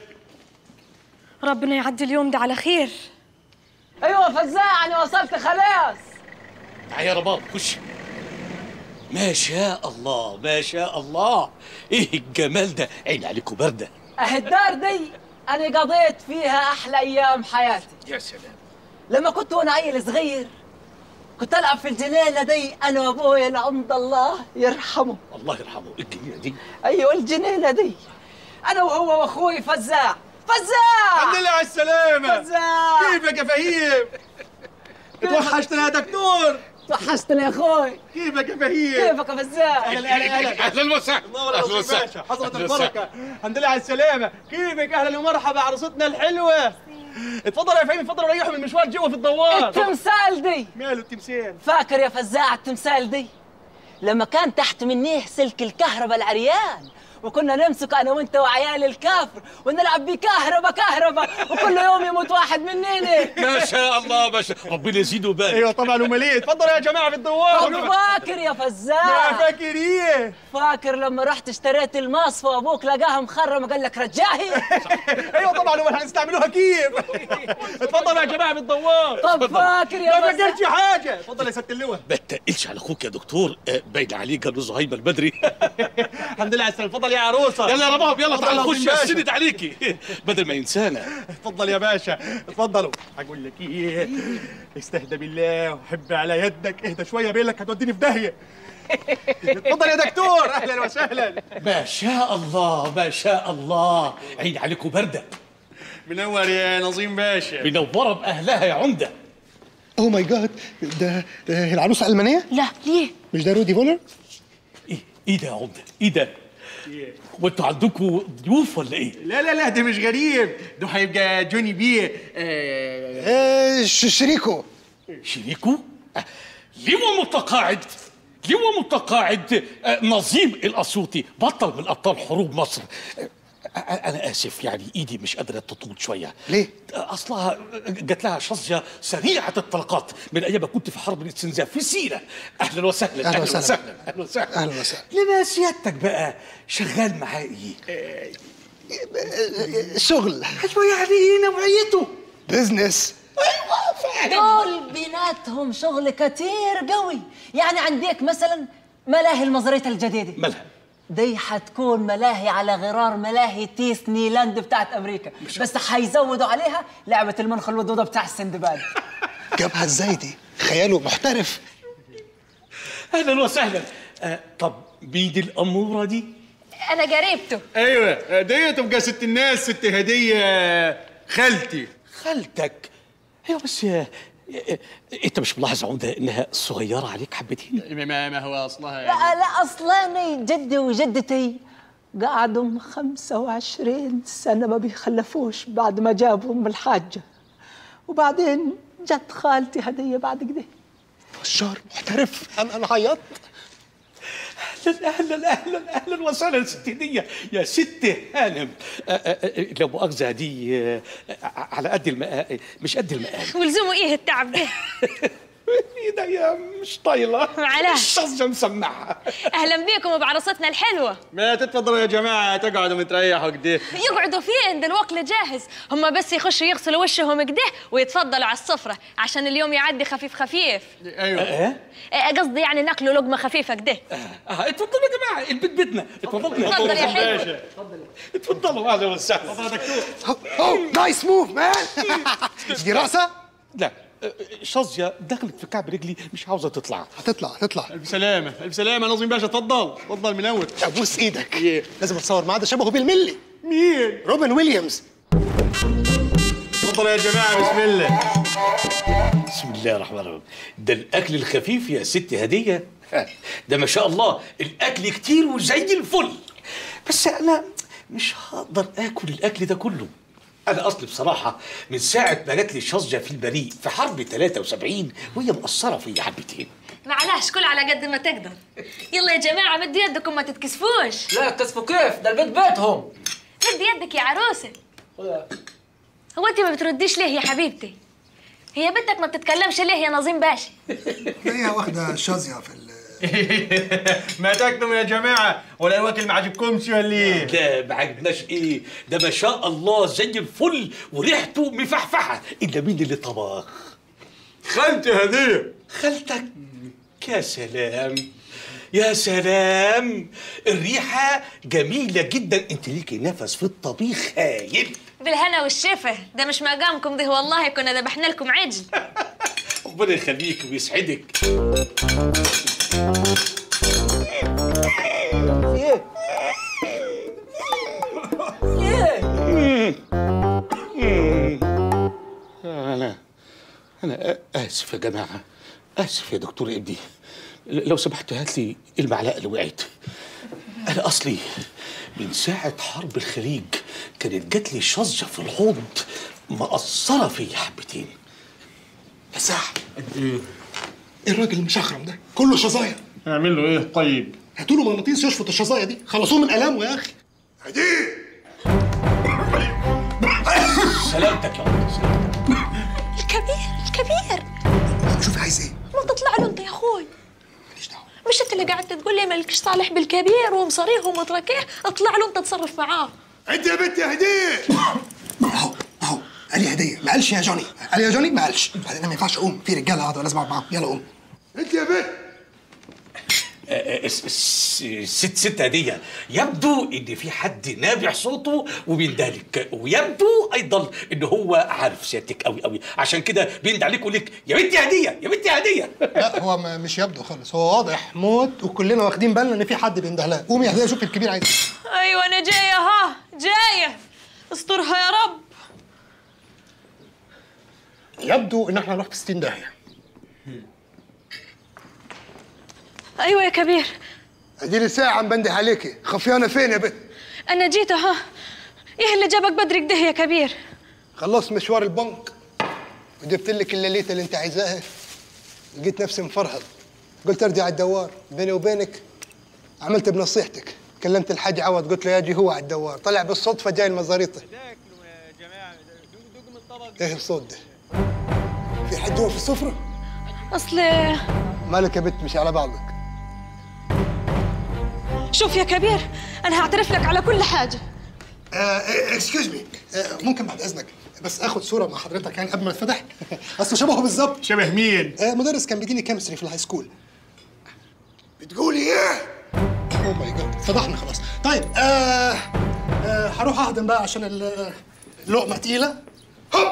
ربنا يعدي اليوم ده على خير. ايوه فزاع انا وصلت خلاص. تعال يا رباب خش. ما شاء الله ما شاء الله، ايه الجمال ده، عين عليكم برده. اه الدار دي انا قضيت فيها احلى ايام حياتي. يا سلام. لما كنت وانا عيل صغير كنت العب في الجنينه دي انا وابويا العمد الله يرحمه. الله يرحمه. الجنينه دي؟ ايوه الجنينه دي انا وهو واخوي فزاع فزاع الحمد لله على السلامة. فزاع كيفك يا فهيم؟ توحشتنا يا دكتور. توحشتنا يا اخوي. كيفك يا فهيم؟ كيفك يا فزاع؟ اهلا اهلا اهلا اهلا وسهلا. اهلا وسهلا. حضرة البركة. الحمد لله على السلامة. كيفك؟ اهلا ومرحبا عروستنا الحلوة. اتفضل يا فهيم، اتفضل ريحوا من المشوار جوا في الدوار. التمثال دي ماله التمثال؟ فاكر يا فزاع التمثال دي لما كان تحت منيه سلك الكهرباء العريان وكنا نمسك انا وانت وعيال الكافر ونلعب بكهرباء كهرباء وكل يوم يموت واحد مننا. ما شاء الله ما شاء الله، ربنا يزيده ويبارك. ايوه طبعا امال ايه؟ اتفضلوا يا جماعه في الدوار. طب فاكر يا فزاع؟ ما فاكر ايه؟ فاكر لما رحت اشتريت المصفى وابوك لقاها مخرمه قال لك رجاهي؟ ايوه طبعا امال هنستعملوها كيف؟ اتفضلوا يا جماعه في الدوار. طب فاكر يا ما فزاع؟ فاكرش حاجه. اتفضل يا ست اللواء. ما تقلش على اخوك يا دكتور، آه، باين عليه قالوا زهيمه البدري. الحمد لله على السلامه. اتفضل يا عروسه. يلا يا رباب يلا تعال اتفضل نخش يا باشا. اسند عليكي بدل ما ينسانا. اتفضل يا باشا اتفضلوا. هقول لك ايه، استهدى بالله وحب على يدك، اهدى شويه بيلك هتوديني في داهيه. اتفضل يا دكتور. اهلا وسهلا. ما شاء الله ما شاء الله، عيد عليكم برده. منور يا نظيم باشا. منوره باهلها يا عمده. اوه ماي جاد، ده ده العروسه الالمانيه؟ لا ليه؟ مش ده رودي فولر؟ ايه ايه ده يا عمده؟ ايه ده؟ وانتوا عندكم ضيوف ولا ايه؟ لا لا لا ده مش غريب، ده هيبقى جوني بيه. آه شريكو. شريكو؟ آه، لواء متقاعد لواء متقاعد آه، نظيم الاسيوطي، بطل من ابطال حروب مصر. آه، انا اسف يعني ايدي مش قادره تطول شويه. ليه؟ آه، اصلها جات لها شظيه سريعه الطلقات من ايام ما كنت في حرب الاستنزاف في سينا. اهلا وسهلا. أهلا اهلا وسهلا. وسهلا اهلا وسهلا. اهلا وسهلا. لما سيادتك بقى شغال معاه ايه؟ شغل. ايوه يعني ايه نوعيته؟ بزنس. دول بيناتهم شغل كتير قوي. يعني عندك مثلا ملاهي المزرية الجديدة. مالها؟ دي حتكون ملاهي على غرار ملاهي ديزني لاند بتاعت امريكا، بس حيزودوا عليها لعبة المنخ الودودة بتاع السندباد. جابها ازاي دي؟ خياله محترف. اهلا وسهلا. آه، طب بيدي الاموره دي؟ انا قريبته. ايوه دي تبقى ست الناس، ست هديه خالتي. خالتك؟ ايوه بس آه، آه، انت مش ملاحظ يا عمده انها صغيره عليك حبتين؟ ما, ما هو اصلها يعني. لا لا اصلاني جدي وجدتي قعدوا خمسة وعشرين سنة ما بيخلفوش بعد ما جابوا ام الحاجة، وبعدين جت خالتي هدية بعد كده. بشار محترف. انا انا عيطت. اهلا اهلا اهلا اهلا وسهلا يا ست هديه يا ست هانم. آه، آه، آه، لو مؤاخذه دي آه، على قد المقام مش قد المقام. ولزومه ايه التعب ده؟ ايه ده يا مش طايله؟ معلش. الشظه مسمعها. اهلا بيكم بعروستنا الحلوه. ما تتفضلوا يا جماعه تقعدوا متريحوا كده. يقعدوا فين؟ ده الوكل جاهز، هم بس يخشوا يغسلوا وشهم كده ويتفضلوا على السفره عشان اليوم يعدي خفيف خفيف. ايوه ايه؟ آه، قصدي يعني ناكلوا لقمه خفيفه كده. اه اتفضلوا يا جماعه، البيت بيتنا. اتفضلوا اتفضل يا حلو. باشا. اتفضلوا اهلا وسهلا. اتفضل يا دكتور. اوه نايس موف مان. دي رقصه؟ لا آه، شظيه دخلت في كعب رجلي مش عاوزه تطلع. هتطلع هتطلع. الف سلامه الف سلامه يا نظيم باشا. اتفضل اتفضل منور. ابوس ايدك. لازم اتصور معاه، ده شبهه بالملي. مين؟ روبن ويليامز. اتفضلوا يا جماعه بسم الله. بسم الله الرحمن الرحيم. ده الاكل الخفيف يا ست هديه. ده ما شاء الله الاكل كتير وزي الفل، بس انا مش هقدر اكل الاكل ده كله. انا اصلي بصراحه من ساعه ما جات لي شظيه في البريء في حرب ثلاثة وسبعين وهي مقصره فيا حبتين. معلش كل على قد ما تقدر. يلا يا جماعه مدوا يدكم ما تتكسفوش. لا كسفوا كيف؟ ده البيت بيتهم. مد يدك يا عروسه. هو انت ما بترديش ليه يا حبيبتي؟ هي بنتك ما بتتكلمش ليه يا نظيم باشا؟ هي واخده شظيه في ال ما تاكلوا يا جماعه ولا الوكل ما عجبكمش ولا ايه؟ لا ما عجبناش ايه، ده ما شاء الله زي الفل وريحته مفحفحه. الا مين اللي طبخ؟ خالتي هديه. خالتك؟ يا سلام يا سلام، الريحه جميله جدا. انت ليكي نفس في الطبيخ هايل. بالهنا والشفا، ده مش مقامكم ده والله، كنا ذبحنا لكم عجل. ربنا يخليك ويسعدك. ايه؟ ايه؟ انا اسف يا جماعه، اسف يا دكتور ابني. لو سمحت هات لي المعلقه اللي وقعت. انا اصلي من ساعه حرب الخليج كانت جات لي شظيه في الحوض مقصره فيا حبتين. يا ساح ايه الراجل المشخرم ده كله شظايا؟ اعمل له ايه طيب؟ هاتوا له مغناطيس يشفط الشظايا دي، خلصوه من الامه يا اخي. هدي سلامتك يا عمر، سلامتك. الكبير الكبير شوف عايز ايه؟ ما تطلع له انت يا اخوي. ماليش دعوه. مش انت اللي قاعد تقول لي مالكش صالح بالكبير ومصاريه ومتركيه؟ اطلع له انت تصرف معاه. انت يا بنت يا هديه. اهو اهو قال لي هديه، ما قالش يا جوني. قال لي يا جوني ما قالش. بعدين ما ينفعش اقوم، في رجاله قاعده لازم اقعد معاهم. يلا قوم. انت يا بنت. ست ست هديه، يبدو ان في حد نابع صوته وبيندهلك، ويبدو ايضا ان هو عارف سيادتك قوي قوي، عشان كده بيند عليك ويقول لك يا بنتي هديه يا بنتي هديه. لا هو ما مش يبدو خالص، هو واضح موت وكلنا واخدين بالنا ان في حد بيندهلها. قومي يا هديه شوفي الكبير عايز ايه. ايوه انا جايه ها جايه، استرها يا رب. يبدو ان احنا هنروح في ستين داهيه. ايوه يا كبير. اديني ساعه عم بنده عليكي، خفيانه فين يا بنت؟ انا جيت ها. ايه اللي جابك بدري كده يا كبير؟ خلصت مشوار البنك وجبت لك الليليته اللي انت عايزاها. لقيت نفسي مفرهد، قلت ارجع الدوار. بيني وبينك عملت بنصيحتك، كلمت الحاج عوض قلت له ياجي هو على الدوار. طلع بالصدفه جاي المزاريطه. ايه الصوت ده؟ في حد هو في السفره؟ اصل مالك يا بنت مش على بعضك؟ شوف يا كبير انا هعترف لك على كل حاجه. اكسكيوز مي، ممكن بعد اذنك بس اخد صوره مع حضرتك يعني قبل ما اتفتح؟ اصل شبهه بالظبط. شبه مين؟ آه مدرس كان بيديني كيمستري في الهاي سكول. بتقولي ايه؟ اوه ماي جاد فضحنا خلاص. طيب آه آه هروح اهضم بقى عشان اللقمه تقيله. هوب.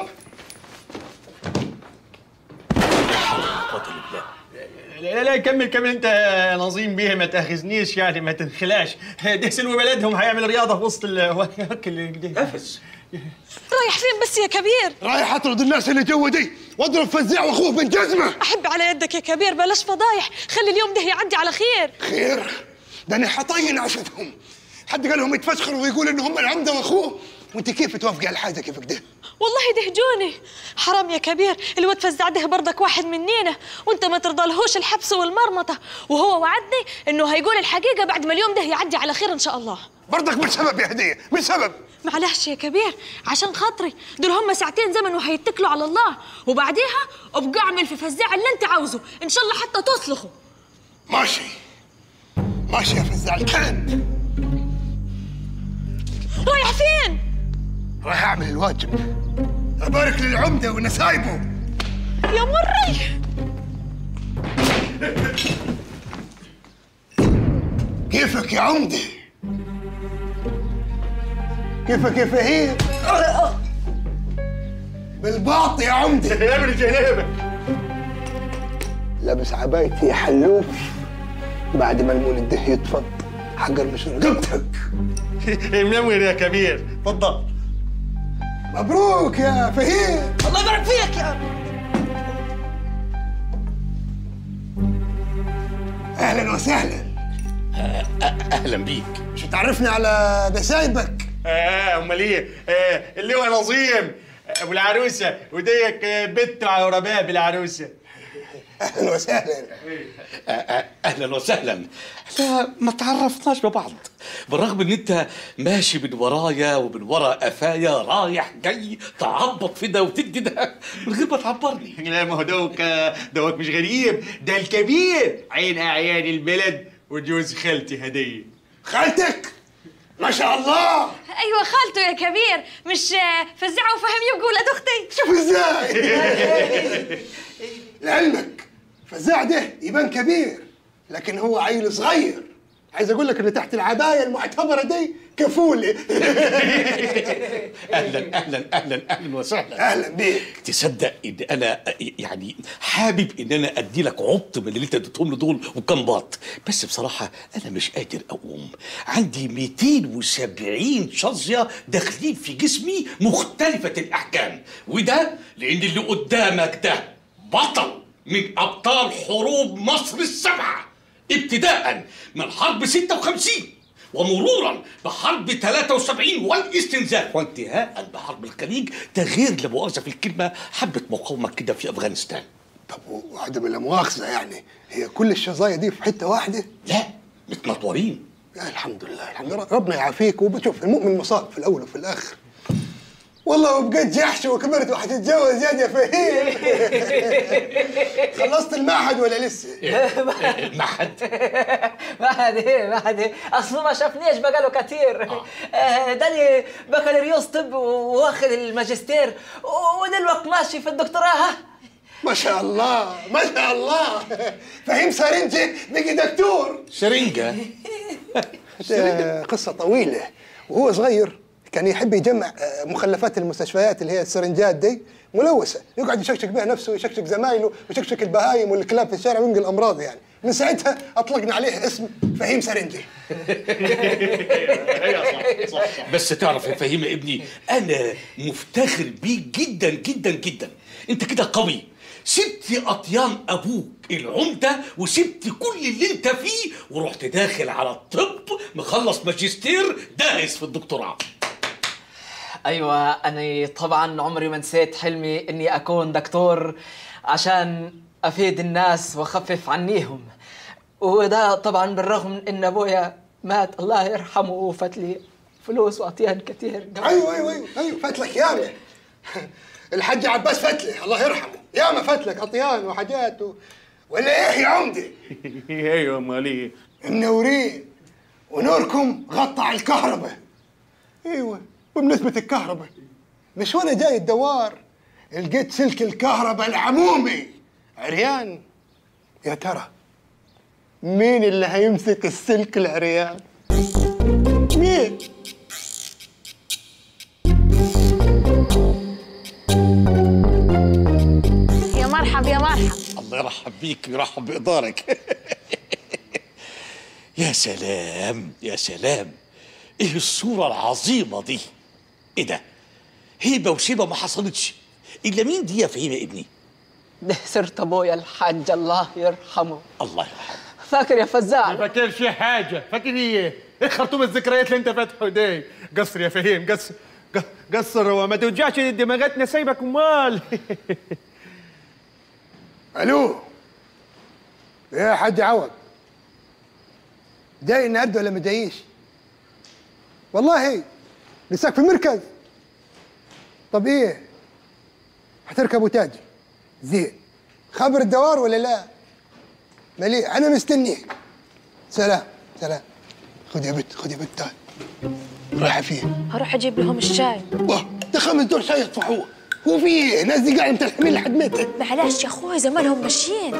لا لا كمل كمل انت يا نظيم بيه، ما تاخذنيش يعني، ما تنخلاش. ده سلوى بلدهم هيعمل رياضه في وسط الاكل كده. قفز. رايح فين بس يا كبير؟ رايح اطرد الناس اللي جوا دي واضرب فزاع واخوه بالجزمه. احب على يدك يا كبير، بلاش فضايح، خلي اليوم ده يعدي على خير. خير؟ ده انا حطين عشتهم. حد قال لهم يتفشخروا ويقول ان هم العمده واخوه، وانت كيف توافقي على حاجه كيف كده؟ والله دهجوني. حرام يا كبير، الواد فزع ده برضك واحد منينا، وانت ما ترضالهوش الحبس والمرمطه، وهو وعدني انه هيقول الحقيقه بعد ما اليوم ده يعدي على خير ان شاء الله. برضك مش سبب يا هديه، مش سبب. معلش يا كبير عشان خاطري، دول هم ساعتين زمن وهيتكلوا على الله، وبعديها ابقى اعمل في فزاع اللي انت عاوزه ان شاء الله حتى تصلخه. ماشي ماشي يا فزاع الكلب. رايح فين؟ رايح اعمل الواجب، ابارك للعمده ونسايبه. يا مري كيفك يا عمده؟ كيفك يا فهيم؟ بالباط يا عمده. يا ابن جنابك لابس عبايتي يا حلوف بعد ما المول الده يتفض حجر مش رقبتك. منور يا كبير، اتفضل. مبروك يا فهيم. الله يبارك فيك يا اهلا وسهلا. اهلا بيك. مش هتعرفني على نسايبك؟ اه امال ايه؟ آه اللي هو نظيم ابو العروسه، وديك بنت رباب العروسه. اهلا وسهلا. اهلا وسهلا. لا ما تعرفناش ببعض، بالرغم ان انت ماشي من ورايا ومن ورا قفايا رايح جاي تعبط في ده وتدي ده من غير ما تعبرني. لا ما هو دوك دوك مش غريب، ده الكبير عين اعيان البلد وجوز خالتي هديه. خالتك؟ ما شاء الله. ايوه خالته يا كبير، مش فزعه وفهم يبقوا ولاد اختي. شوف ازاي. لعلمك فزاع ده يبان كبير لكن هو عيل صغير. عايز اقول لك ان تحت العبايه المعتبره دي كفول. اهلا اهلا اهلا اهلا وسهلا. اهلا بيك. تصدق ان انا يعني حابب ان انا ادي لك عبط من اللي انت اديتهم له دول وكم باط، بس بصراحه انا مش قادر اقوم. عندي مئتين وسبعين شظيه داخلين في جسمي مختلفه الاحكام، وده لان اللي قدامك ده بطل من ابطال حروب مصر السبعه، ابتداء من حرب ستة وخمسين ومرورا بحرب ثلاثة وسبعين والاستنزاف وانتهاء بحرب الخليج، ده غير لا مؤاخذه في الكلمه حبه مقاومه كده في افغانستان. طب وعدم لا مؤاخذه يعني هي كل الشظايا دي في حته واحده؟ لا متنطورين. يا الحمد لله الحمد لله، ربنا يعافيك. وبشوف المؤمن مصاب في الاول وفي الاخر. والله وبقيت جحش وكبرت وحتتجوز يا يا فهيم. خلصت المعهد ولا لسه؟ المعهد معهد ايه معهد ايه؟ اصله ما شافنيش بقاله كتير. آه. داني بكالوريوس طب واخد الماجستير ودلوقتي ماشي في الدكتوراه. ما شاء الله ما شاء الله. فهيم سرنجة بقي دكتور. سرنجة؟ قصة طويلة. وهو صغير كان يحب يجمع مخلفات المستشفيات اللي هي السرنجات دي ملوثة، يقعد يشكشك بها نفسه ويشكشك زمايله ويشكشك البهايم والكلاب في الشارع وينقل الأمراض. يعني من ساعتها أطلقنا عليه اسم فهيم سرنجي. بس تعرف يا فهيم يا ابني، أنا مفتخر بيك جدا جدا جدا. أنت كده قوي، سبت أطيان أبوك العمدة وسبت كل اللي أنت فيه ورحت داخل على الطب، مخلص ماجستير، داهس في الدكتوراه. ايوه انا طبعا عمري ما نسيت حلمي اني اكون دكتور عشان افيد الناس واخفف عنيهم، وده طبعا بالرغم من ان ابويا مات الله يرحمه وفات لي فلوس واطيان كتير. ايوه ايوه ايوه ايوه فات لك ياما. الحاج عباس فات لي الله يرحمه ياما فات لك اطيان وحاجات و... ولا ايه يا عمدي؟ ايوه امال ايه؟ منورين ونوركم غطى الكهرباء. ايوه وبنسبة الكهرباء مش وانا جاي الدوار لقيت سلك الكهرباء العمومي عريان. يا ترى مين اللي هيمسك السلك العريان؟ مين؟ يا مرحب يا مرحب. الله يرحب بيك ويرحب بإقدارك. يا سلام يا سلام، ايه الصورة العظيمة دي؟ ايه ده؟ هيبة وشيبة ما حصلتش. الا مين دي يا فهيم يا ابني؟ ده سيرة ابويا الحاج الله يرحمه. الله يرحمه. فاكر يا فزاع؟ ما فاكرش حاجة. فاكر ايه؟ ايه خرطوم الذكريات اللي انت فاتحه دي؟ قصر يا فهيم قصر قصر وما توجعش دماغاتنا سايبك امال. الو يا حاج عوض، جاي النهارده ولا ما جايش؟ والله لساك في المركز. طب ايه هتركبوا تاجي؟ زين. خبر الدوار ولا لا؟ مليح انا مستنيك. سلام سلام. خد يا بنت خد يا بنت تعال. رايحه فين؟ هروح اجيب لهم الشاي. واه ده خمس دور شاي يطفحوه. هو في ايه؟ ناس دي قاعده متلحمين لحد متى؟ معلش يا اخوي زمانهم ماشيين.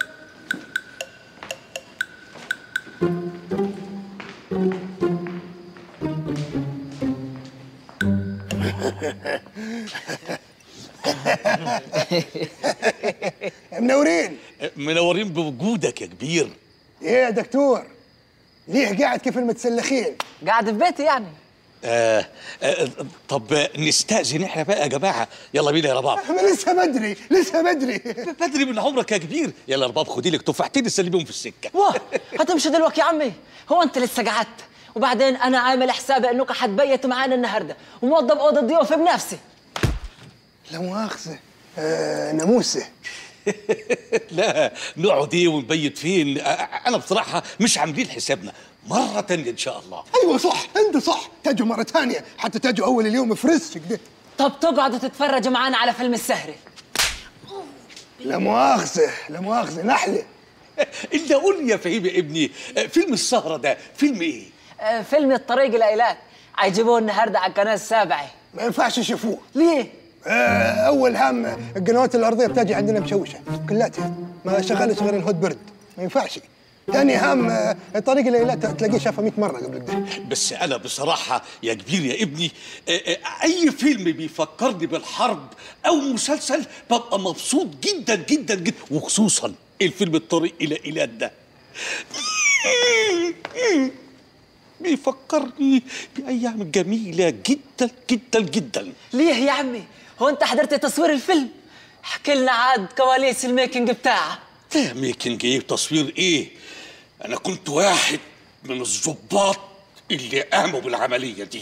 منورين. منورين بوجودك يا كبير. ايه يا دكتور؟ ليه قاعد كيف المتسلخين؟ قاعد في بيتي يعني. آه آه طب نستأذن احنا بقى يا جماعة، يلا بينا يا رباب. ما لسه بدري لسه بدري. بدري من عمرك يا كبير. يلا يا رباب خدي لك تفاحتين تسلميهم في السكة. واه هتمشي دلوقتي يا عمي؟ هو انت لسه قعدت؟ وبعدين انا عامل حسابي انكم حتبيتوا معانا النهارده وموظف اوضه ضيوف بنفسي. لا مؤاخذة آه ناموسة. لا نقعد ايه ونبيت فين؟ انا بصراحة مش عاملين حسابنا، مرة تانية ان شاء الله. ايوه صح انت صح، تاجوا مرة تانية حتى تاجوا اول اليوم فريش كده. طب تقعدوا تتفرجوا معانا على فيلم السهري. لا مؤاخذة لا مؤاخذة نحلة. إلا قول لي يا فهيم يا ابني، فيلم السهرة ده فيلم ايه؟ آه فيلم الطريق الى هيجيبوه النهارده على القناة السابعة. ما ينفعش يشوفوه. ليه؟ آه اول هم القنوات الارضيه بتجي عندنا مشوشه كلاتها ما شغلش غير الهوت برد، ما ينفعش. ثاني هم آه الطريق اللي تلاقيه شافها مية مره قبل كده. بس انا بصراحه يا كبير يا ابني آه آه اي فيلم بيفكرني بالحرب او مسلسل ببقى مبسوط جدا جدا جدا، وخصوصا الفيلم الطريق الى ايلات ده بيفكرني بايام جميله جدا جدا جدا. ليه يا عمي؟ هو انت حضرت تصوير الفيلم؟ احكي لنا عاد كواليس الميكنج بتاعه. لا ميكنج ايه تصوير ايه؟ انا كنت واحد من الضباط اللي قاموا بالعمليه دي.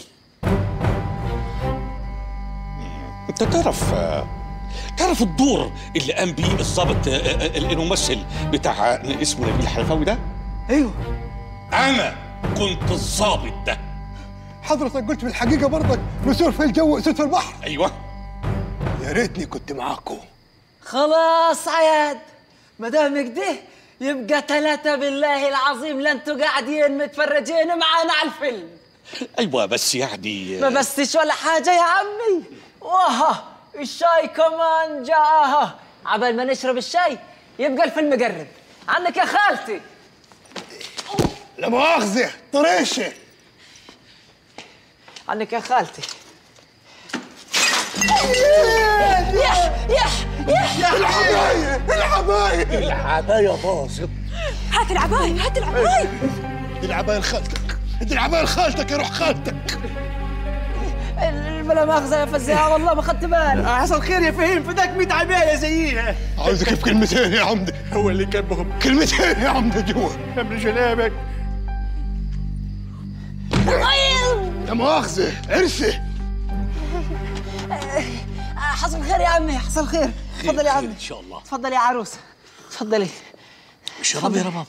انت تعرف تعرف الدور اللي قام بيه الضابط الممثل بتاع اسمه نبيل الحلفاوي ده؟ ايوه انا كنت الضابط ده. حضرتك قلت في الحقيقه برضك نسور في الجو واسود في البحر. ايوه يا ريتني كنت معاكم. خلاص عياد، ما دام كده يبقى ثلاثة بالله العظيم لا انتوا قاعدين متفرجين معانا على الفيلم. ايوه بس يعني ما بسش ولا حاجة يا عمي. واه الشاي كمان جاء. عبال ما نشرب الشاي يبقى الفيلم قرب. عنك يا خالتي. لا مؤاخذة طريشة. عنك يا خالتي. يح يح يح العباية العباية العباية باظت. هات العباية هات العباية. دي العباية لخالتك، دي العباية لخالتك يا روح خالتك. بلا مؤاخذة يا فزاع والله ما خدت بالي. حصل خير يا فهيم فداك مية عباية زيها. عاوزك في كلمتين يا عمدة. هو اللي كبهم. كلمتين يا عمدة جوا. امر جنابك. لا مؤاخذة عرسة. حصل خير يا عمي حصل خير. تفضل يا عمي. ان شاء الله. تفضل يا عروسة. تفضلي. اشربي يا رباب.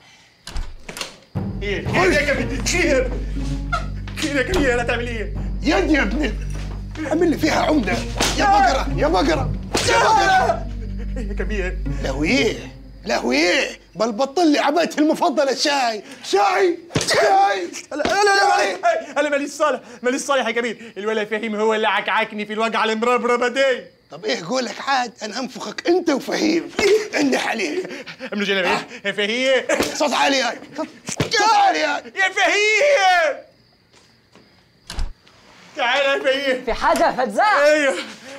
خير يا كبير خير. خير يا كبير لا تعمل ايه؟ يد يا ابني اعمل لي فيها عمدة. يا بقرة يا بقرة يا بقرة. يا كبير. لهويه لهويه بل بطل لي عبايتي المفضلة شاي شاي شاي. لا لا لا انا ماليش صالح ماليش صالح يا كبير. الولا فهيم هو اللي عكعكني في الوجعة المربربة دي. طب ايه قولك عاد انا انفخك انت وفهيم. انح عليه. امن جنابك يا فهيم. صوت عالي يا صوت عالي يا يا فهيم. تعال يا فهيم. في حاجة فزاع؟ ايوه.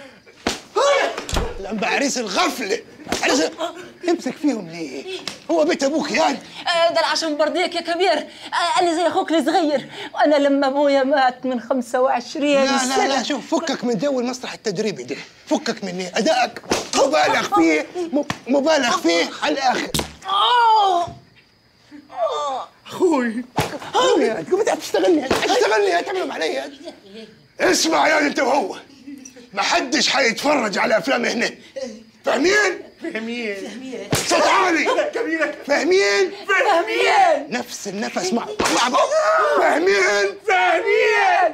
لما عريس الغفلة عريس امسك فيهم ليه؟ هو بيت ابوك يعني؟ آه ده عشان برضيك يا كبير. آه انا زي اخوك الصغير وانا لما ابويا مات من خمسة وعشرين لا سنة. لا لا شوف فكك من جو المسرح التجريبي ده، فكك مني ادائك مبالغ فيه مبالغ فيه على الاخر. اخوي اخوي قوم تشتغلني تشتغلني هتعملهم علي. اسمع يا انت وهو ما حدش حيتفرج على افلام هنا فاهمين؟ فاهمين صوت عالي كبيرة. فاهمين؟ فاهمين نفس النفس مع مع بعض فاهمين؟ فاهمين.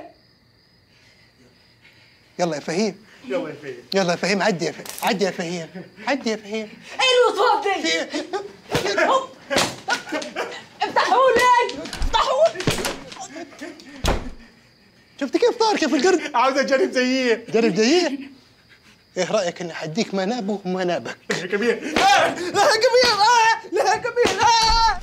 يلا يا فهيم يلا يا فهيم. يلا يا فهيم عدي يا فهيم عدي يا فهيم عدي يا فهيم. ايوه تفضل. افتحوا لي افتحوا لي. شفت كيف طار كيف القرد؟ عاوز اجرب زيه. جرب زيه؟ ايه رايك اني حديك منابه ومنابك؟ يا كبير. آه لا يا كبير. آه لا يا كبير. آه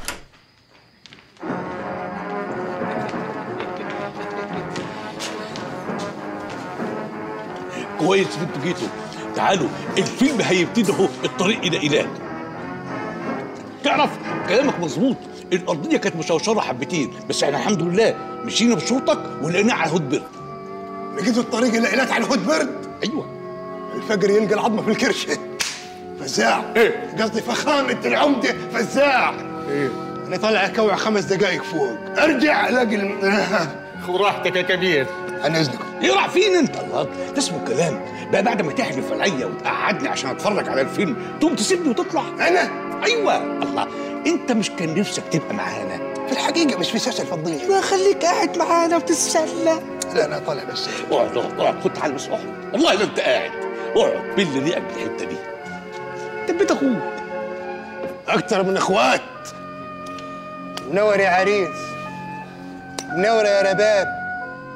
كويس ان انتوا جيتوا. تعالوا الفيلم هيبتدي اهو الطريق الى ايلات. تعرف كلامك مظبوط، الارضيه كانت مشوشره حبتين بس احنا الحمد لله مشينا بشرطك ولقيناه على هود برد. لقيتوا الطريق الى ايلات على هود برد؟ ايوه. الفقر يلقى العظمه في الكرشه. فزاع. ايه؟ قصدي فخامه العمده فزاع. ايه؟ انا طالع اكوع خمس دقائق فوق، ارجع الاقي الم... خذ راحتك يا كبير. عن اذنكم. ايه راح فين انت؟ الله ده اسمه كلام بقى. بعد ما تحلف عليا وتقعدني عشان اتفرج على الفيلم تقوم تسيبني وتطلع؟ انا؟ ايوه. الله انت مش كان نفسك تبقى معانا؟ في الحقيقه مش في سياسه الفضيه. ما خليك قاعد معانا وتتسلى. لا انا طالع بس. اقعد اقعد اقعد خد تعالى بس اقعد. والله لا انت قاعد. اقعد بل ريقك بالحته دي. انت بيت اخوك. اكتر من اخوات. منور يا عريس. منور يا رباب.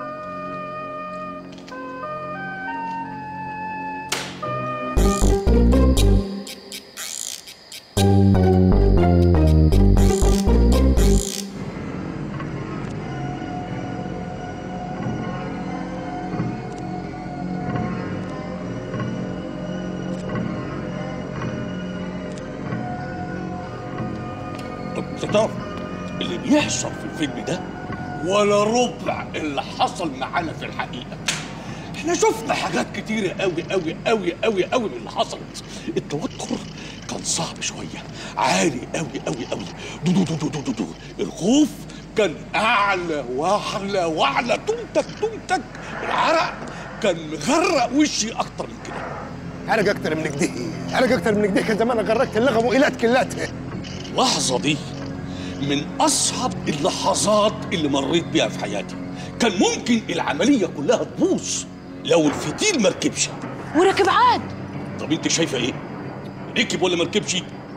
تعرف اللي بيحصل في الفيلم ده ولا ربع اللي حصل معانا في الحقيقة. احنا شفنا حاجات كتيرة قوي قوي قوي قوي قوي من اللي حصلت. التوتر كان صعب شوية، عالي قوي قوي قوي. دو دو دو دو دو دو. الخوف كان أعلى وأعلى وأعلى. تمتك تمتك. العرق كان مغرق وشي أكتر من كده. عرق أكتر من كده، عرق أكتر من كده. كان زمان غرقت اللغم وإيلات كلاتها. اللحظة دي من أصعب اللحظات اللي مريت بيها في حياتي. كان ممكن العملية كلها تبوظ لو الفتيل ما ركبش. وركب عاد. طب انت شايفة ايه؟ ركب ولا ما ركبش؟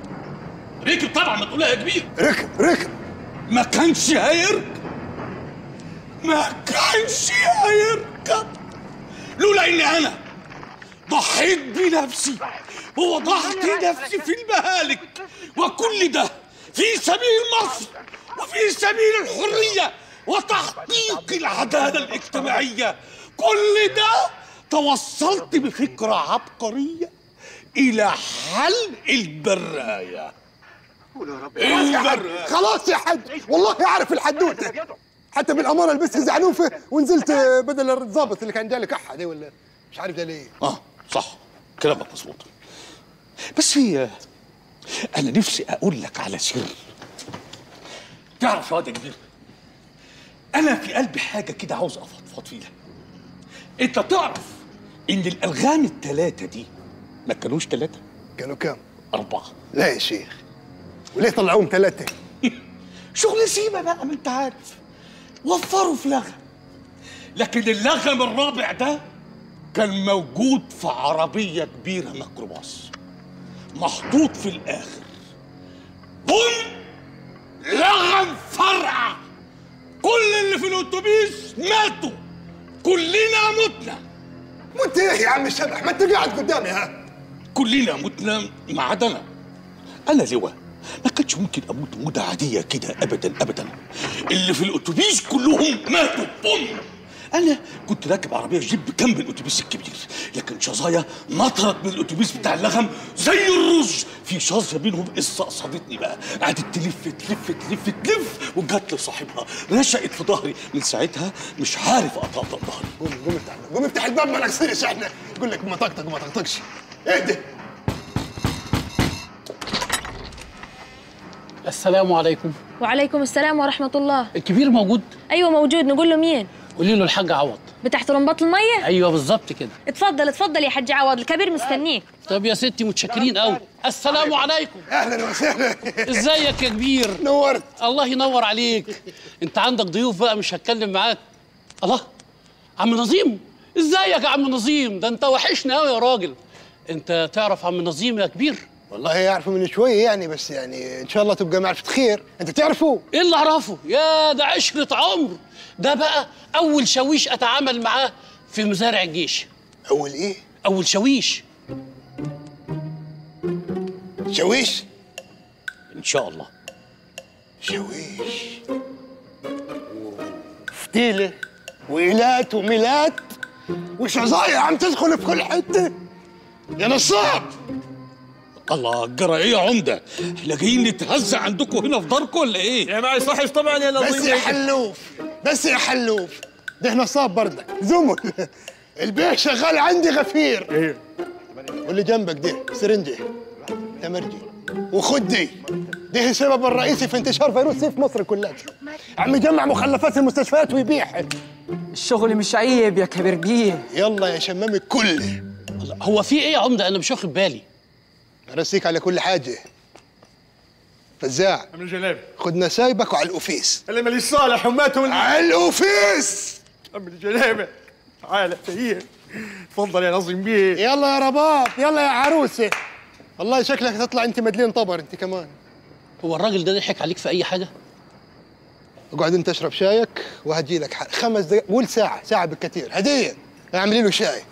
ركب طبعا، ما تقولها يا كبير. ركب ركب. ما كانش هيركب، ما كانش هيركب لولا اني انا ضحيت بنفسي ووضعت نفسي في المهالك، وكل ده في سبيل مصر وفي سبيل الحرية وتحقيق العدالة الاجتماعية. كل ده توصلت بفكرة عبقرية إلى حل البراية. البراية خلاص يا حاج، والله يعرف الحدوته. حتى بالأمارة لبست زعنوفة ونزلت بدل الضابط اللي كان جالي كحة دي، ولا مش عارف ده ليه. اه صح، كلامك مظبوط. بس هي أنا نفسي أقول لك على سر. تعرف يا واد يا كبير، أنا في قلبي حاجة كده عاوز أفضفض فيها. أنت تعرف إن الألغام التلاتة دي ما كانوش تلاتة؟ كانوا كام؟ أربعة. لا يا شيخ، وليه طلعوهم ثلاثة؟ شغل سيما بقى، ما أنت عارف. وفروا في لغم، لكن اللغم الرابع ده كان موجود في عربية كبيرة ميكروباص محطوط في الآخر. بوم! لغم فرقع، كل اللي في الأتوبيس ماتوا، كلنا متنا. مت ايه يا عم الشبح؟ ما انت قاعد قدامي ها. كلنا متنا ما عدا انا. انا لواء ما كانش ممكن اموت موتة عادية كده ابدا ابدا. اللي في الاتوبيس كلهم ماتوا. بوم! انا كنت راكب عربيه جيب جنب الاتوبيس الكبير، لكن شظايا نطرت من الاتوبيس بتاع اللغم زي الرز. في شظيه بينهم استقصدتني بقى، قعدت تلف تلف تلف تلف وجات لصاحبها رشقت في ظهري. من ساعتها مش عارف اطقطق ظهري. قوم قوم افتح قوم افتح الباب، ما نكسرش احنا. يقول لك ما طقطق وما طقطقش. اهدى. السلام عليكم. وعليكم السلام ورحمة الله. الكبير موجود؟ أيوة موجود. نقول له مين؟ قولي له الحاج عوض بتاع طرمبات المية؟ ايوه بالظبط كده. اتفضل اتفضل يا حاج عوض، الكبير مستنيك. طب يا ستي متشكرين قوي. السلام عليكم. اهلا وسهلا. ازيك يا كبير؟ نورت. الله ينور عليك. انت عندك ضيوف بقى، مش هتكلم معاك. الله، عم نظيم. ازيك يا عم نظيم؟ ده انت وحشني قوي يا راجل. انت تعرف عم نظيم يا كبير؟ والله يعرفه من شويه يعني، بس يعني ان شاء الله تبقى معرفة خير. انت تعرفه؟ ايه اللي اعرفه؟ يا ده عشرة عمر. ده بقى اول شاويش اتعامل معاه في مزارع الجيش. اول ايه؟ اول شاويش. شاويش؟ ان شاء الله. شاويش فتيله وإيلات وميلات وشظايا عم تدخل في كل حته يا نصاب. الله، جرى ايه يا عمده؟ احنا جايين نتهزق عندكم هنا في داركم ولا ايه؟ يا ما يصحش طبعا يا نظيم. بس يا حلوف، بس يا حلوف، ده نصاب بردك زمل. البيه شغال عندي غفير. ايه واللي جنبك ده سرنجه تمرجي، وخد دي ده السبب الرئيسي في انتشار فيروس سي في مصر كلها. عم يجمع مخلفات المستشفيات ويبيعها. الشغل مش عيب يا كبير بيه. يلا يا شمام الكل. هو في ايه يا عمده؟ انا مش واخد بالي. ارسيك على كل حاجه. فزاع عم الجلابي، خد نسايبك وعلى الأوفيس. اللي ماليش صالح وماتوا على الأوفيس. عم الجلابي تعال فهيم. تفضل يا نظيم بيه. يلا يا رباب، يلا يا عروسه. والله شكلك تطلع انت مدلين طبر انت كمان. هو الراجل ده ضحك عليك في اي حاجه؟ اقعد انت اشرب شايك وهجي لك حق. خمس دقائق، قول ساعه، ساعه بالكثير هديه. اعملي له شاي.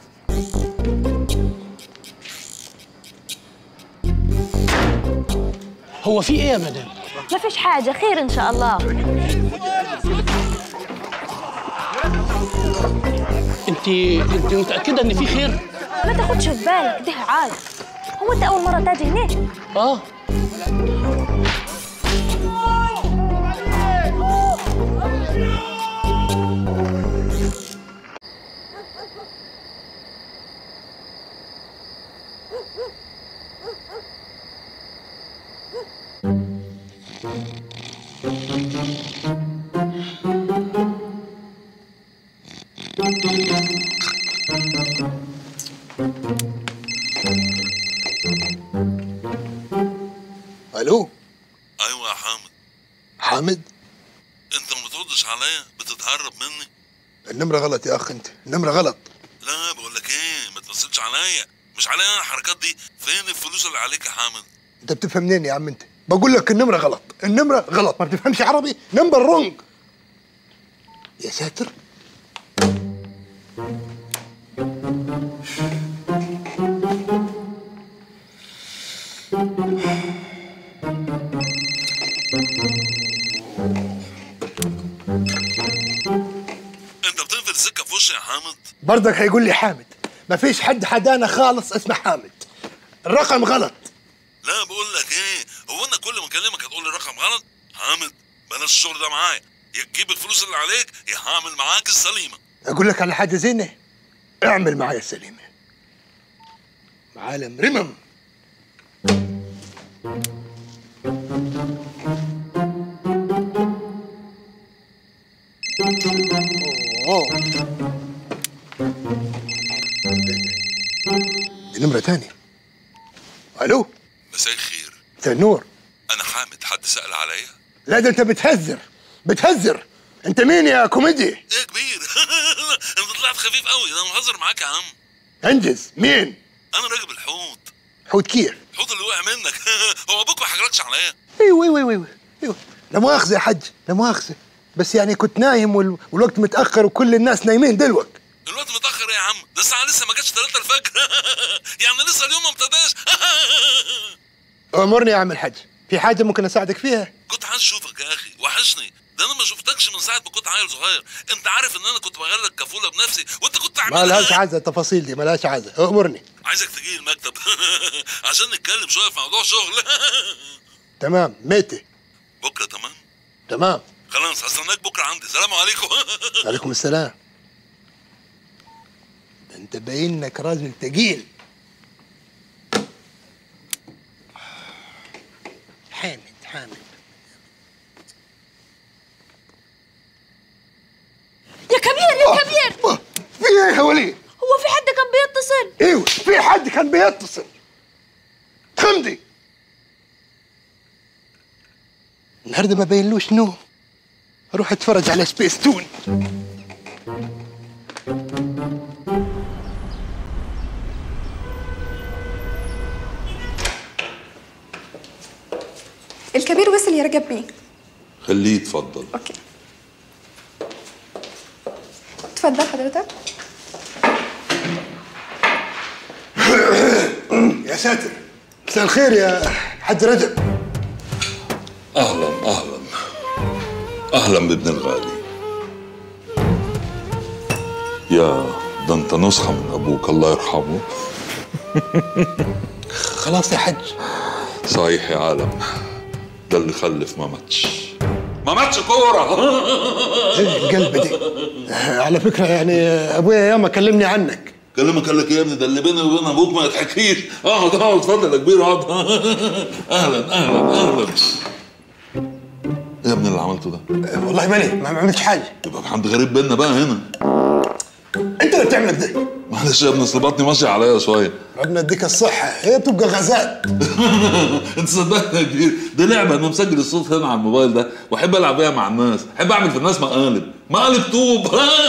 هو في ايه يا مدام؟ ما فيش حاجة، خير إن شاء الله. انت انت متاكده ان في خير؟ ما تاخدش في بالك، ده عادي. هو أنت أول مرة تاجي هناك؟ اه. الو. ايوه يا حامد. حامد؟ انت ما بتردش عليا، بتتهرب مني. النمرة غلط يا اخ، انت النمرة غلط. لا بقول لك ايه، ما تمثلش عليا، مش عليا انا الحركات دي. فين الفلوس اللي عليك يا حامد؟ انت بتفهم منين يا عم انت؟ بقول لك النمرة غلط، النمرة غلط، ما بتفهمش عربي؟ نمبر رونج. يا ساتر. انت بتنفذ السكه في وشي يا حامد. برضك هيقول لي حامد. ما فيش حد حدانا خالص اسمه حامد. الرقم غلط. لا بقول لك ايه، هو انا كل ما اكلمك هتقول لي رقم غلط؟ حامد بلاش الشغل ده معايا، يا تجيب الفلوس اللي عليك يا هعمل معاك السليمه. اقول لك على حاجه زينه، اعمل معايا السليمه. معالم رمم. اوه دي نمره تانية. الو. مساء الخير. مساء النور. انا حامد، حد سأل عليا؟ لا ده انت بتهزر بتهزر. انت مين يا كوميدي؟ ايه يا كبير؟ انت طلعت خفيف قوي، انا مهزر معاك يا عم. انجز. مين؟ انا راكب الحوت. حوت كيف؟ الحوت اللي وقع منك. هو ابوك ما حكالكش عليا؟ ايوه ايوه ايوه ايوه. لا مؤاخذه يا حج، لا مؤاخذه، بس يعني كنت نايم وال... والوقت متاخر وكل الناس نايمين دلوقتي. الوقت متاخر ايه يا عم؟ ده الساعه لسه ما جاتش ثلاثة الفجر. يعني لسه اليوم ما ابتداش. امرني يا عم الحج، في حاجه ممكن اساعدك فيها؟ كنت عايز اشوفك يا اخي، وحشني. ده انا ما شفتكش من ساعه ما كنت عيل صغير. انت عارف ان انا كنت بغير لك كفوله بنفسي وانت كنت عاملها. ما لهاش عايزه التفاصيل دي، ما لهاش عايزه. امرني. عايزك تجي المكتب عشان نتكلم شويه في موضوع شغل. تمام. متى؟ بكره. تمام تمام. خلاص هستناك بكره عندي. سلام عليكم. عليكم السلام. ده انت باين لك راجل تقيل. حامد حامد. يا كبير يا كبير. في ايه يا وليد؟ هو في حد كان بيتصل؟ ايوه في حد كان بيتصل. خمدي النهارده ما باينلوش نوم، اروح اتفرج على سبيس تون. الكبير وصل يا رجب بيه. خليه يتفضل. اوكي اتفضل حضرتك. يا ساتر. مساء الخير يا حاج رجب. اهلا اهلا اهلا بابن الغالي. يا ده انت نسخه من ابوك الله يرحمه. خلاص يا حج. صحيح يا عالم، ده اللي خلف ما ماتش ما ماتش كوره. القلب دي. على فكره يعني ابويا ياما كلمني عنك. كلمك قال لك يا ابني ده اللي بيني وبين ابوك ما يتحكيش. اقعد اقعد اتفضل يا كبير اقعد. اهلا اهلا اهلا. ايه يا ابني اللي عملته ده؟ والله مالي ما عملتش حاجه. يبقى حد غريب بينا بقى هنا. انت اللي بتعمل كده. معلش يا ابني اصل بطني ماشي عليا شويه. ربنا يديك الصحه، هي بتبقى غازات. انت صدقني يا كبير، دي لعبه انا مسجل الصوت هنا على الموبايل ده واحب العب بيها مع الناس، احب اعمل في الناس مقالب مقالب طوب.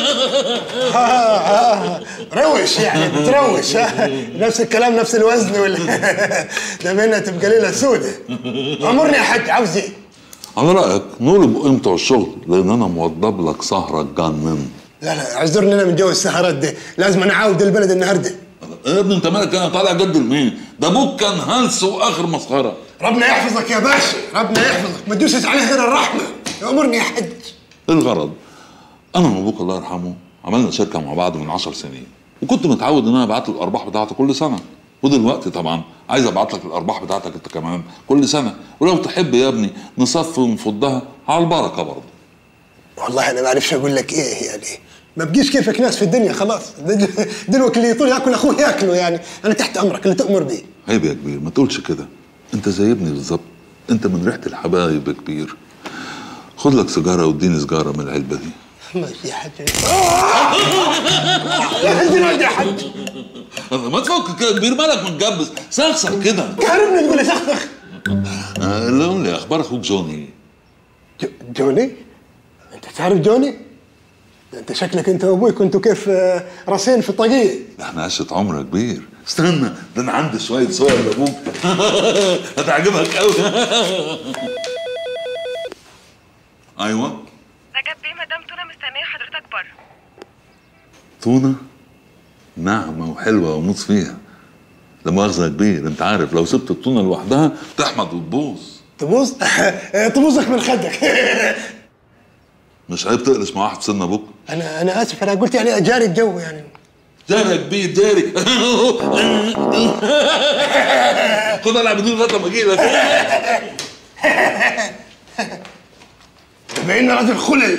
روش يعني بتروش. نفس الكلام نفس الوزن ولا ده منها تبقى ليله سودة. امرني يا حاج عاوز ايه؟ على رايك نقول بقيمته الشغل لان انا موضب لك سهره تجنن. لا لا اعذرني انا من جو السهرات دي، لازم انا اعاود البلد النهارده. ايه يا ابني انت مالك؟ انا طالع جد لمين؟ ده ابوك كان هلس واخر مسخره. ربنا يحفظك يا باشا، ربنا يحفظك، ما تدوسش عليه غير الرحمه. امرني يا حج. الغرض انا وابوك الله يرحمه عملنا شركه مع بعض من عشر سنين، وكنت متعود ان انا ابعت له الارباح بتاعته كل سنه، ودلوقتي طبعا عايز ابعت لك الارباح بتاعتك انت كمان كل سنه، ولو تحب يا ابني نصفي ونفضها على البركه برضه. والله انا ما اعرفش اقول لك ايه يعني، ما بقيش كيفك ناس في الدنيا خلاص. دلوقتي اللي يطول ياكل اخوه ياكله يعني. انا تحت امرك اللي تامر بيه. عيب يا كبير، ما تقولش كده. انت زي ابني بالظبط، انت من ريحه الحبايب يا كبير. خد لك سيجاره واديني سيجاره من العلبه دي. ماشي يا حاج. يا حاج يا حاج. ما تفك يا كبير، مالك متجبس؟ سخسخ كده. كهربني تقول لي سخسخ. اللي قول لي اخبار اخوك جوني؟ جوني؟ انت تعرف جوني؟ انت شكلك انت وابوي كنتوا كيف راسين في الطاقية. احنا عشرة عمر يا كبير. استنى، ده انا عندي شوية صور لابوك هتعجبك قوي. ايوه رجب بيه، مدام تونه مستنيه حضرتك بره. تونة ناعمة وحلوة وموت فيها. لا مؤاخذة يا كبير، انت عارف لو سبت التونة لوحدها تحمض وتبوظ. تبوظ؟ تبوظك من خدك. مش عيب تقلش مع واحد سن ابوك؟ انا انا اسف، انا قلت يعني جاري الجو يعني. جاري يا كبير جاري. خد العب بدون لغايه لما اجي لك. تبين راجل خلل.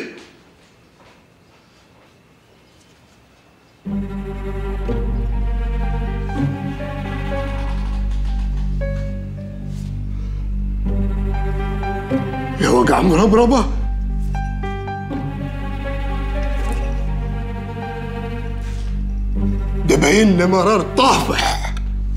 يا وجع مربربه. ده باين مرار طافح.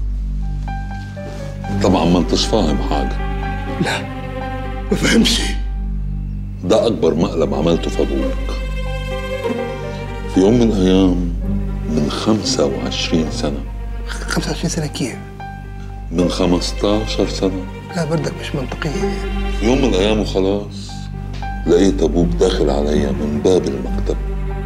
طبعا ما انتش فاهم حاجه. لا ما فهمش. ده اكبر مقلب عملته في ابوك. في يوم من الايام من خمسة وعشرين سنه. خمسة وعشرين سنه كيف؟ من خمستاشر سنه. لا بردك مش منطقيه. في يوم من الايام وخلاص لقيت ابوك داخل عليا من باب المكتب.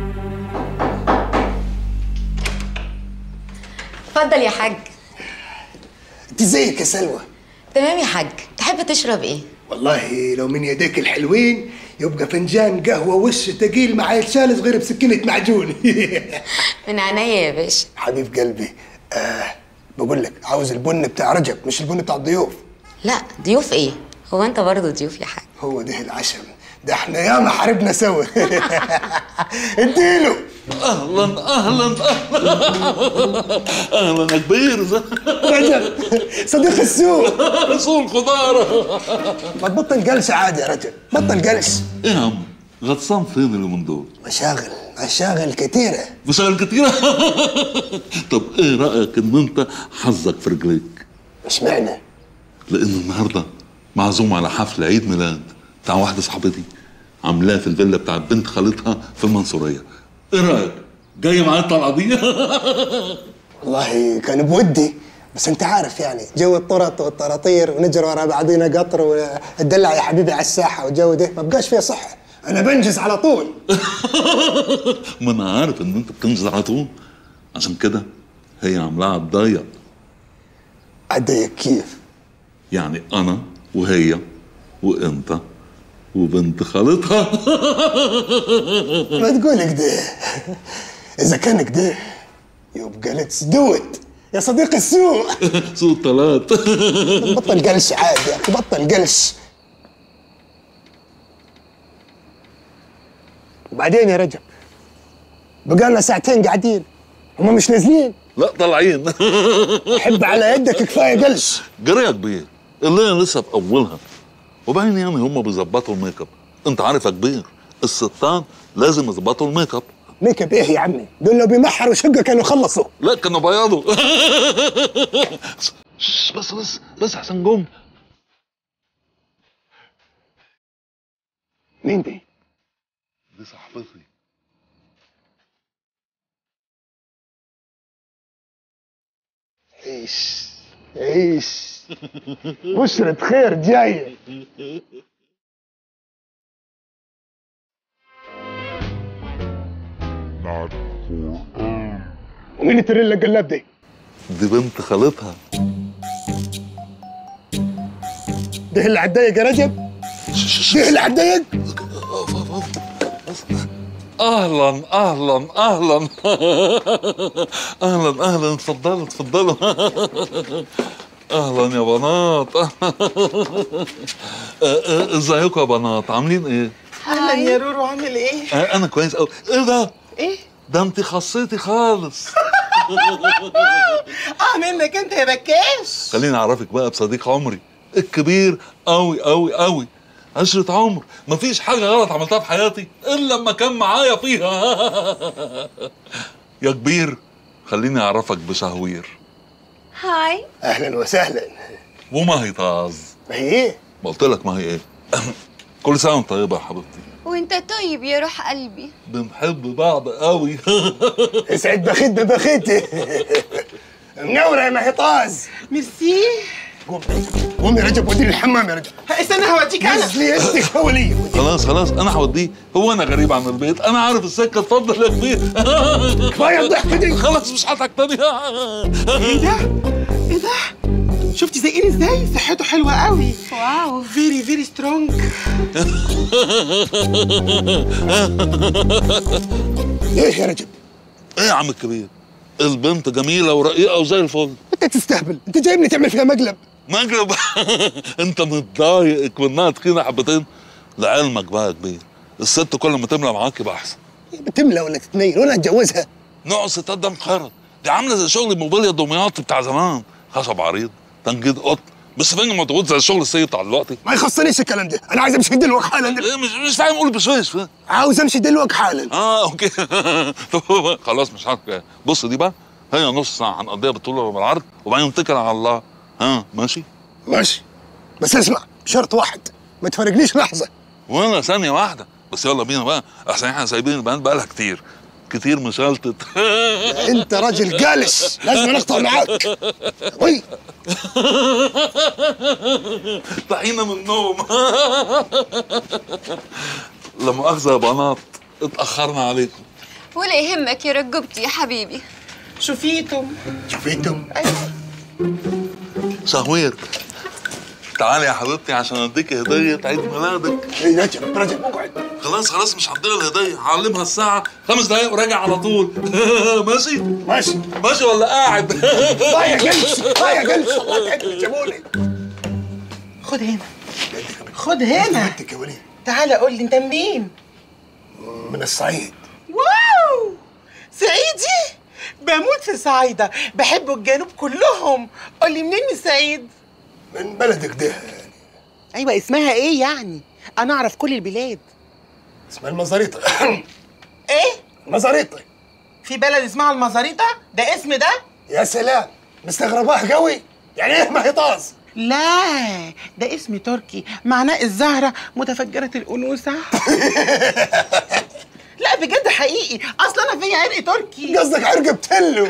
اتفضل يا حاج. انت ازيك يا سلوى؟ تمام يا حاج. تحب تشرب ايه؟ والله لو من يديك الحلوين يبقى فنجان قهوه وش تقيل مع عيشان صغير بسكينه معجون. من عينيا يا باشا. حبيب قلبي. آه بقول لك عاوز البن بتاع رجب مش البن بتاع الضيوف. لا ضيوف ايه؟ هو انت برضه ضيوف يا حاج؟ هو ده العشم، ده احنا ياما حاربنا سوا. اديله. اهلا اهلا اهلا اهلا يا كبير. رجب صديق السوق. سوق الخضار. ما تبطل جلسه عادي يا رجل، بطل جلس. ايه يا عم غطسان فين اليومين دول؟ مشاغل مشاغل كتيره. مشاغل كتيره. طب ايه رايك ان انت حظك في رجليك؟ اشمعنى؟ لان النهارده معزوم على حفل عيد ميلاد بتاع واحده صاحبتي عاملاه في الفيلا بتاعت بنت خالتها في المنصوريه. ايه رايك؟ جاي معايا الطلعه دي؟ والله كان بودي، بس انت عارف يعني جو الطرط والطراطير ونجري ورا بعضينا قطر وتدلع يا حبيبي على الساحه والجو ده ما بقاش فيها صحه. انا بنجز على طول. ما انا عارف ان انت بتنجز على طول، عشان كده هي عاملاها عالضيق. عالضيق كيف؟ يعني انا وهي وانت وبنت خالتها. ما تقول كده. اذا كان كده يبقى ليتس دو ات يا صديق السوق. سوق طلعت. بطل جلس عادي يا اخي، بطل جلس. وبعدين يا رجب بقى لنا ساعتين قاعدين، هم مش نازلين؟ لا طالعين. حب على يدك كفايه جلس. جري يا كبير، الليله لسه في اولها، وبعدين يعني هم بيظبطوا الميك اب. انت عارف يا كبير الستان لازم يظبطوا الميك اب. ميك اب ايه يا عمي؟ دول لو بيمحروا شقه كانوا خلصوا. لا كانوا بياضوا. بس بس بس احسن جم. مين دي؟ دي صاحبتي. عيش عيش. بشرة خير جاية. ومين التريلا القلاب دي؟ دي بنت خالتها. ده اللي هتضايق يا رجب؟ ده اللي هتضايق؟ اهلا اهلا اهلا اهلا اهلا اتفضلوا اتفضلوا. اهلا يا بنات. ازيكم يا بنات، عاملين ايه؟ اهلا يا رورو، عامل ايه؟ انا كويس قوي. ايه ده؟ ايه؟ ده انت خصيتي خالص. اه منك انت يا بكاش. خليني اعرفك بقى بصديق عمري الكبير قوي قوي قوي، عشرة عمر. مفيش حاجة غلط عملتها في حياتي إلا لما كان معايا فيها. يا كبير خليني أعرفك بشهوير. هاي. اهلا وسهلا. وما هي طاز. ما هي ايه؟ ما قلت لك ما هي ايه؟ كل سنة وانت طيبة يا حبيبتي. وانت طيب يا روح قلبي. بنحب بعض قوي. اسعد بخيت ببخيتي. منورة يا محيطاز. ميرسي. قوم قوم يا رجب وديني الحمام يا رجب. استنى هوديك انا. نزلي يدك يا وليه. خلاص خلاص انا هوديه، هو انا غريب عن البيت؟ انا عارف السكة، اتفضل يا كبير. كفاية الضحكة دي. خلاص مش هضحك تاني. ايه ده؟ ايه ده؟ شفتي زي ايه ازاي؟ صحته حلوة قوي. واو فيري فيري سترونج. ايه يا رجب؟ ايه يا عم الكبير؟ البنت جميلة ورقيقة وزي الفل. انت تستهبل، انت جايبني تعمل فيها مقلب. مقلب؟ انت متضايق منها تخينة حبتين؟ لعلمك بقى يا كبير، الست كل ما تملى معاك يبقى احسن. بتملى ولا تتنين ولا اتجوزها؟ نوع ستات ده مخرط، دي عاملة زي شغل الموبيليا دمياط بتاع زمان، خشب عريض، تنجيد قط، بس فين مضغوط زي الشغل السيء بتاع دلوقتي. ما يخصنيش الكلام ده، انا عايز امشي دلوقتي حالا. ايه مش مش فاهم، قول بشويش. فاهم؟ عاوز امشي دلوقتي حالا. اه اوكي. خلاص مش عارف. بص دي بقى هي نص ساعة هنقضيها بالطول وبالعرض وبعدين نتكل على الله. ها ماشي؟ ماشي، بس اسمع شرط واحد، ما تفارقنيش لحظة. ولا ثانية واحدة بس. يلا بينا بقى احسن احنا سايبين البنات بقالها كتير كتير مشلتت. انت راجل جالس، لازم نقطع معاك. وي طحينة من النوم. لا مؤاخذة يا بنات اتأخرنا عليكم. ولا يهمك يا رجبتي يا حبيبي. شوفيتم شوفيتم. شهوير تعالي يا حبيبتي عشان اديك هدية عيد ميلادك. ايه رجب رجب اقعد. خلاص خلاص مش هديها الهدية، هعلمها الساعة خمس دقايق وراجع على طول. ماشي؟ ماشي ماشي ولا قاعد؟ ضايع جلس ضايع جلس. الله يعينك جابولي. خد هنا خد هنا. تعالى قول لي انت منين؟ من الصعيد. واو صعيدي؟ بموت في صعيدة، بحب الجنوب كلهم. قول لي منين من الصعيد؟ من بلدك ده. ايوه اسمها ايه يعني؟ انا اعرف كل البلاد. اسمها المزاريطة. ايه؟ المزاريطة. في بلد اسمها المزاريطة؟ ده اسم ده؟ يا سلام مستغرباه قوي. يعني ايه محيطاز؟ لا ده اسم تركي معناه الزهرة متفجرة الأنوثة. لا بجد حقيقي، اصل انا فيا عرق تركي. قصدك عرق بتلو.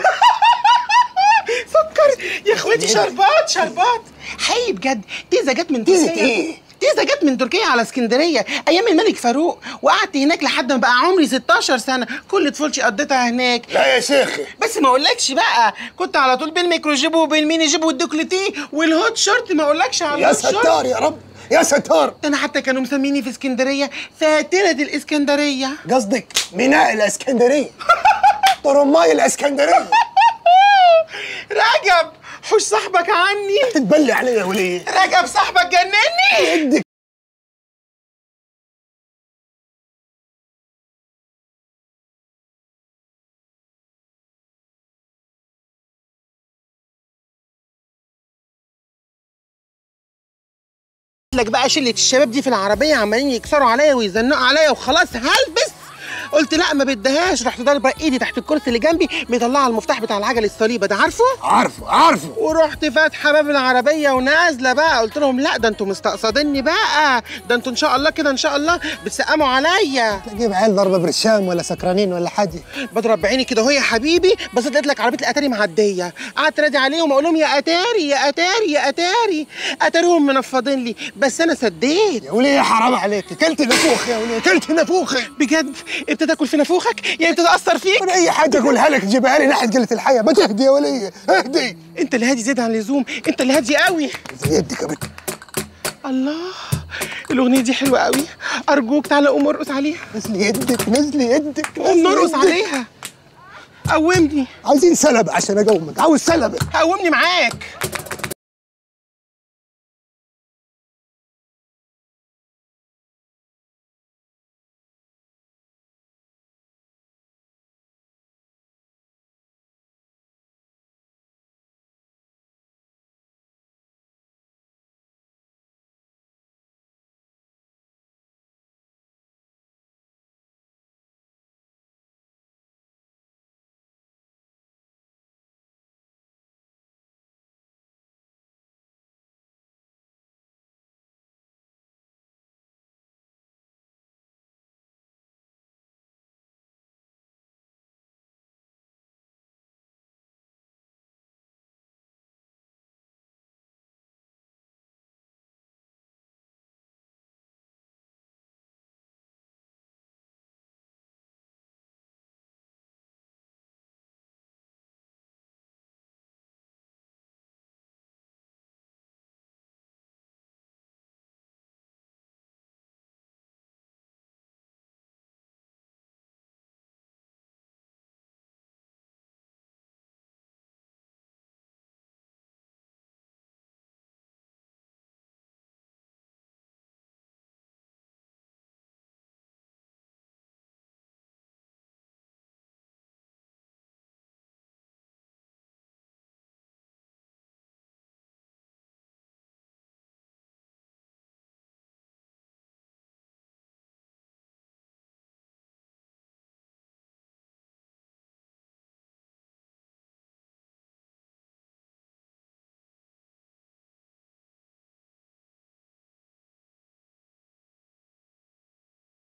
سكر يا اخواتي. شربات شربات حقيقي بجد. تيزا جت من تيزا تركيا. ايه؟ تيزا جت من تركيا على اسكندريه ايام الملك فاروق، وقعدت هناك لحد ما بقى عمري ستاشر سنه، كل طفولتي قضيتها هناك. لا يا شيخي بس ما اقولكش بقى، كنت على طول بالميكرو جيب وبالميني جيب والدوكليتي والهوت شورت. ما اقولكش على يا الهوت شورت. ستار يا رب يا ستار. ده انا حتى كانوا مسميني في اسكندريه فاتنه الاسكندريه. قصدك ميناء الاسكندريه. طرماي الاسكندريه. رجب حوش صاحبك عني. تتبلي عليا يا وليه. رجب صاحبك جنني. يدك لك بقى شله الشباب دي في العربيه عمالين يكسروا عليا ويزنقوا عليا وخلاص هلبس. قلت لا ما بدهاش، رحت ضاربه ايدي تحت الكرسي اللي جنبي مطلعه المفتاح بتاع العجل الصليبه ده، عارفه؟ عارفه عارفه. ورحت فاتحه باب العربيه ونازله بقى. قلت لهم لا ده انتوا مستقصديني بقى، ده انتوا ان شاء الله كده ان شاء الله بتسقموا عليا. تجيب عيال ضربه برشام ولا سكرانين ولا حاجه. بضرب بعيني كده وهي حبيبي، بس لقيت لك عربيه الاتاري معديه، قعدت انادي عليهم اقول لهم يا اتاري يا اتاري يا اتاري، اتاريهم منفضين لي، بس انا سديت. يا وليه حرام عليك، كلت نافوخ يا وليه، كلت نافوخي بجد. ابتدى اكل في نافوخك يعني ابتدى اثر فيك. انا اي حاجه اقولها لك تجيبها لي ناحيه قله الحياه. ما تهدي يا وليه اهدي. انت اللي هادي زياده عن اللزوم، انت اللي هادي قوي. يدك يا بنت. الله الاغنيه دي حلوه قوي، ارجوك تعالى قوم ارقص عليها. نزلي يدك نزلي يدك قوم نرقص عليها. قومني. عايزين سلب عشان اقومك. عاوز سلب. قومني معاك.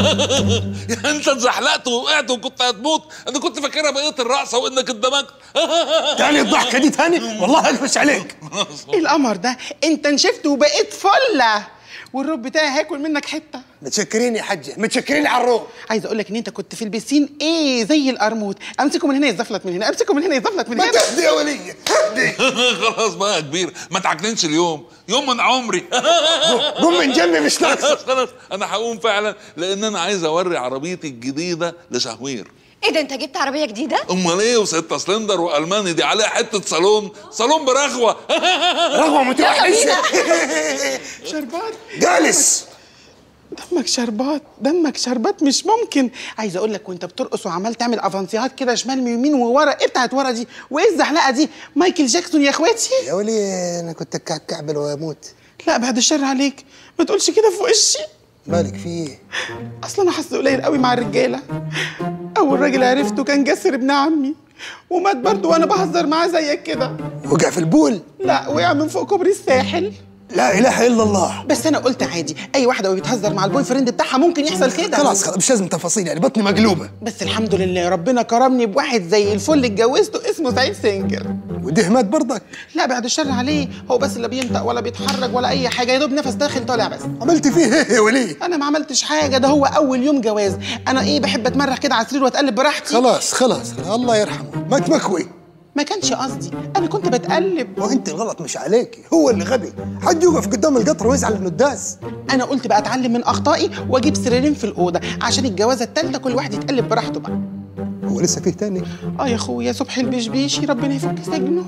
يعني انت اتزحلقت ووقعت وكنت هتموت، انا كنت فاكرها بقيه الرقصه وانك اندمجت. تاني الضحكه دي تاني؟ والله اكبس عليك. ايه القمر ده؟ انت نشفت وبقيت فله، والروب بتاعي هاكل منك حته. متشكرين يا حجه، متشكرين على الروب. عايزه اقول لك ان انت كنت في البسين ايه زي القرموط، امسكه من هنا يزفلت من هنا، امسكه من هنا يزفلت من هنا. ما تهدي يا وليه، اهدي. خلاص بقى يا كبير، ما تعكننش اليوم، يوم من عمري. قوم من جنبي مش ناقص. خلاص انا هقوم فعلا، لان انا عايز اوري عربيتي الجديده لشهوير. ايه ده، انت جبت عربيه جديده؟ امال ايه، وستة سلندر والماني دي عليها حته صالون، صالون برغوه. رغوه متوحشه. شربات جالس. دمك شربات، دمك شربات مش ممكن. عايزه اقول لك وانت بترقص وعمال تعمل افانسيات كده شمال ويمين وورا، ايه بتاعت ورا دي؟ وايه الزحلقه دي؟ مايكل جاكسون يا اخواتي. يا ولي انا كنت كعبل واموت. لا بعد الشر عليك، ما تقولش كده في وشي. مالك في ايه؟ اصلا انا حاسه قليل قوي مع الرجاله. اول راجل عرفته كان جاسر ابن عمي، ومات برضه وانا بهزر معاه زيك كده. وقع في البول؟ لا وقع من فوق كوبري الساحل. لا اله الا الله. بس انا قلت عادي، اي واحده وهي بتهزر مع البوي فريند بتاعها ممكن يحصل كده. خلاص خلاص مش لازم تفاصيل، يعني بطني مقلوبه. بس الحمد لله ربنا كرمني بواحد زي الفل اتجوزته اسمه سعيد سنجر. وده مات برضك؟ لا بعد الشر عليه، هو بس لا بينطق ولا بيتحرك ولا اي حاجه، يا دوب نفس داخل طالع بس. عملت فيه ايه يا وليه؟ انا ما عملتش حاجه، ده هو اول يوم جواز، انا ايه بحب اتمرح كده على السرير واتقلب براحتي. خلاص خلاص الله يرحمه، ما تمكوي. ما كانش قصدي، انا كنت بتقلب. وانت الغلط مش عليكي، هو اللي غبي. حد يوقف قدام القطر ويزعل انه داس. انا قلت بقى اتعلم من اخطائي واجيب سريرين في الاوضه عشان الجوازه الثالثه كل واحد يتقلب براحته بقى. هو لسه فيه تاني؟ اه يا اخويا صبحي البشبيشي ربنا يفك سجنه.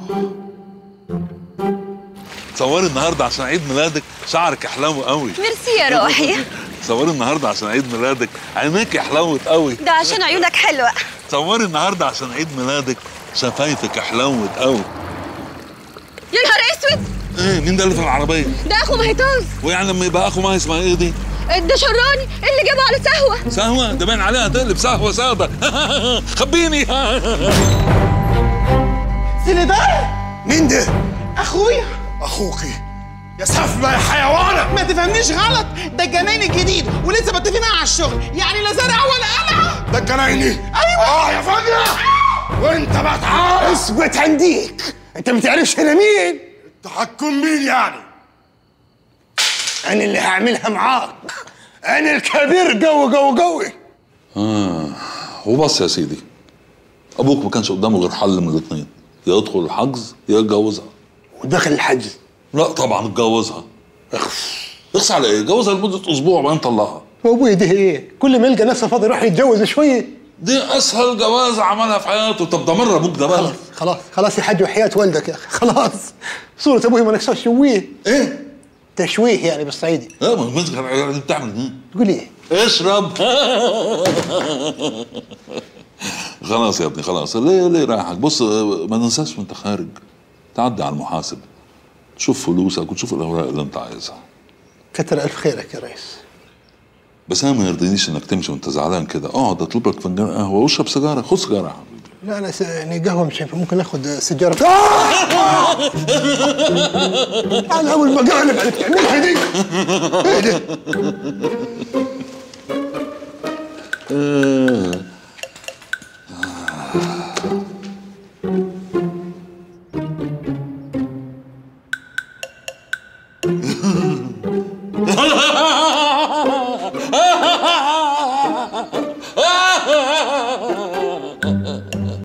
تصوري النهارده عشان عيد ميلادك شعرك احلو قوي. ميرسي يا روحي. تصوري النهارده عشان عيد ميلادك عينيك حلوت قوي. ده عشان عيونك حلوه. تصوري النهارده عشان عيد ميلادك شفايفك حلوت قوي. يا نهار اسود. ايه مين ده اللي في العربيه؟ ده اخو مهيطاز. ويعني لما يبقى اخو ما اسمها ايه دي؟ ده شراني اللي جابه على سهوه. سهوه؟ ده باين عليها تقلب سهوه ساده. خبيني. سيليدار. مين ده؟ اخويا. اخوكي يا سفمه يا حيوانه. ما تفهمنيش غلط، ده الجناين الجديد ولسه متفقين على الشغل، يعني لا زرع ولا قلعه. ده الجنايني؟ ايوه. اه يا فجأة. وانت بتعرف؟ اثبت عنديك، انت ما تعرفش انا مين؟ تحكم مين يعني؟ انا اللي هعملها معاك، انا الكبير قوي قوي قوي. اه وبص يا سيدي، ابوك ما كانش قدامه غير حل من الاثنين، يا يدخل الحجز يا يتجوزها. ودخل الحجز؟ لا طبعا اتجوزها. اخس اخس على ايه؟ جوزها لمده اسبوع وبعدين طلقها. وابوي ده ايه؟ كل ما يلقى نفسه فاضي يروح يتجوز شويه. دي اسهل جوازه عملها في حياته. طب ده مره ابوك ده بقى. خلاص خلاص خلاص يا حاج وحياه والدك يا اخي، خلاص. صوره ابوي ما نكسرش شويه. ايه؟ تشويه يعني بالصعيدي. اه ما المسك اللي بتعمل ايه؟ تقول ايه؟ اشرب. خلاص يا ابني خلاص، ليه ليه رايحك؟ بص ما تنساش وانت خارج تعدي على المحاسب تشوف فلوسك وتشوف الاوراق اللي انت عايزها. كتر الف خيرك يا ريس. بس انا ما يرضينيش انك تمشي وانت زعلان كده، اقعد اطلب لك فنجان قهوه واشرب سيجاره، خد سيجاره يا حبيبي. لا انا س... يعني قهوه مش هينفع، ممكن اخد سيجاره. انا اول ما قالب على بتعملها دي. ايه ده؟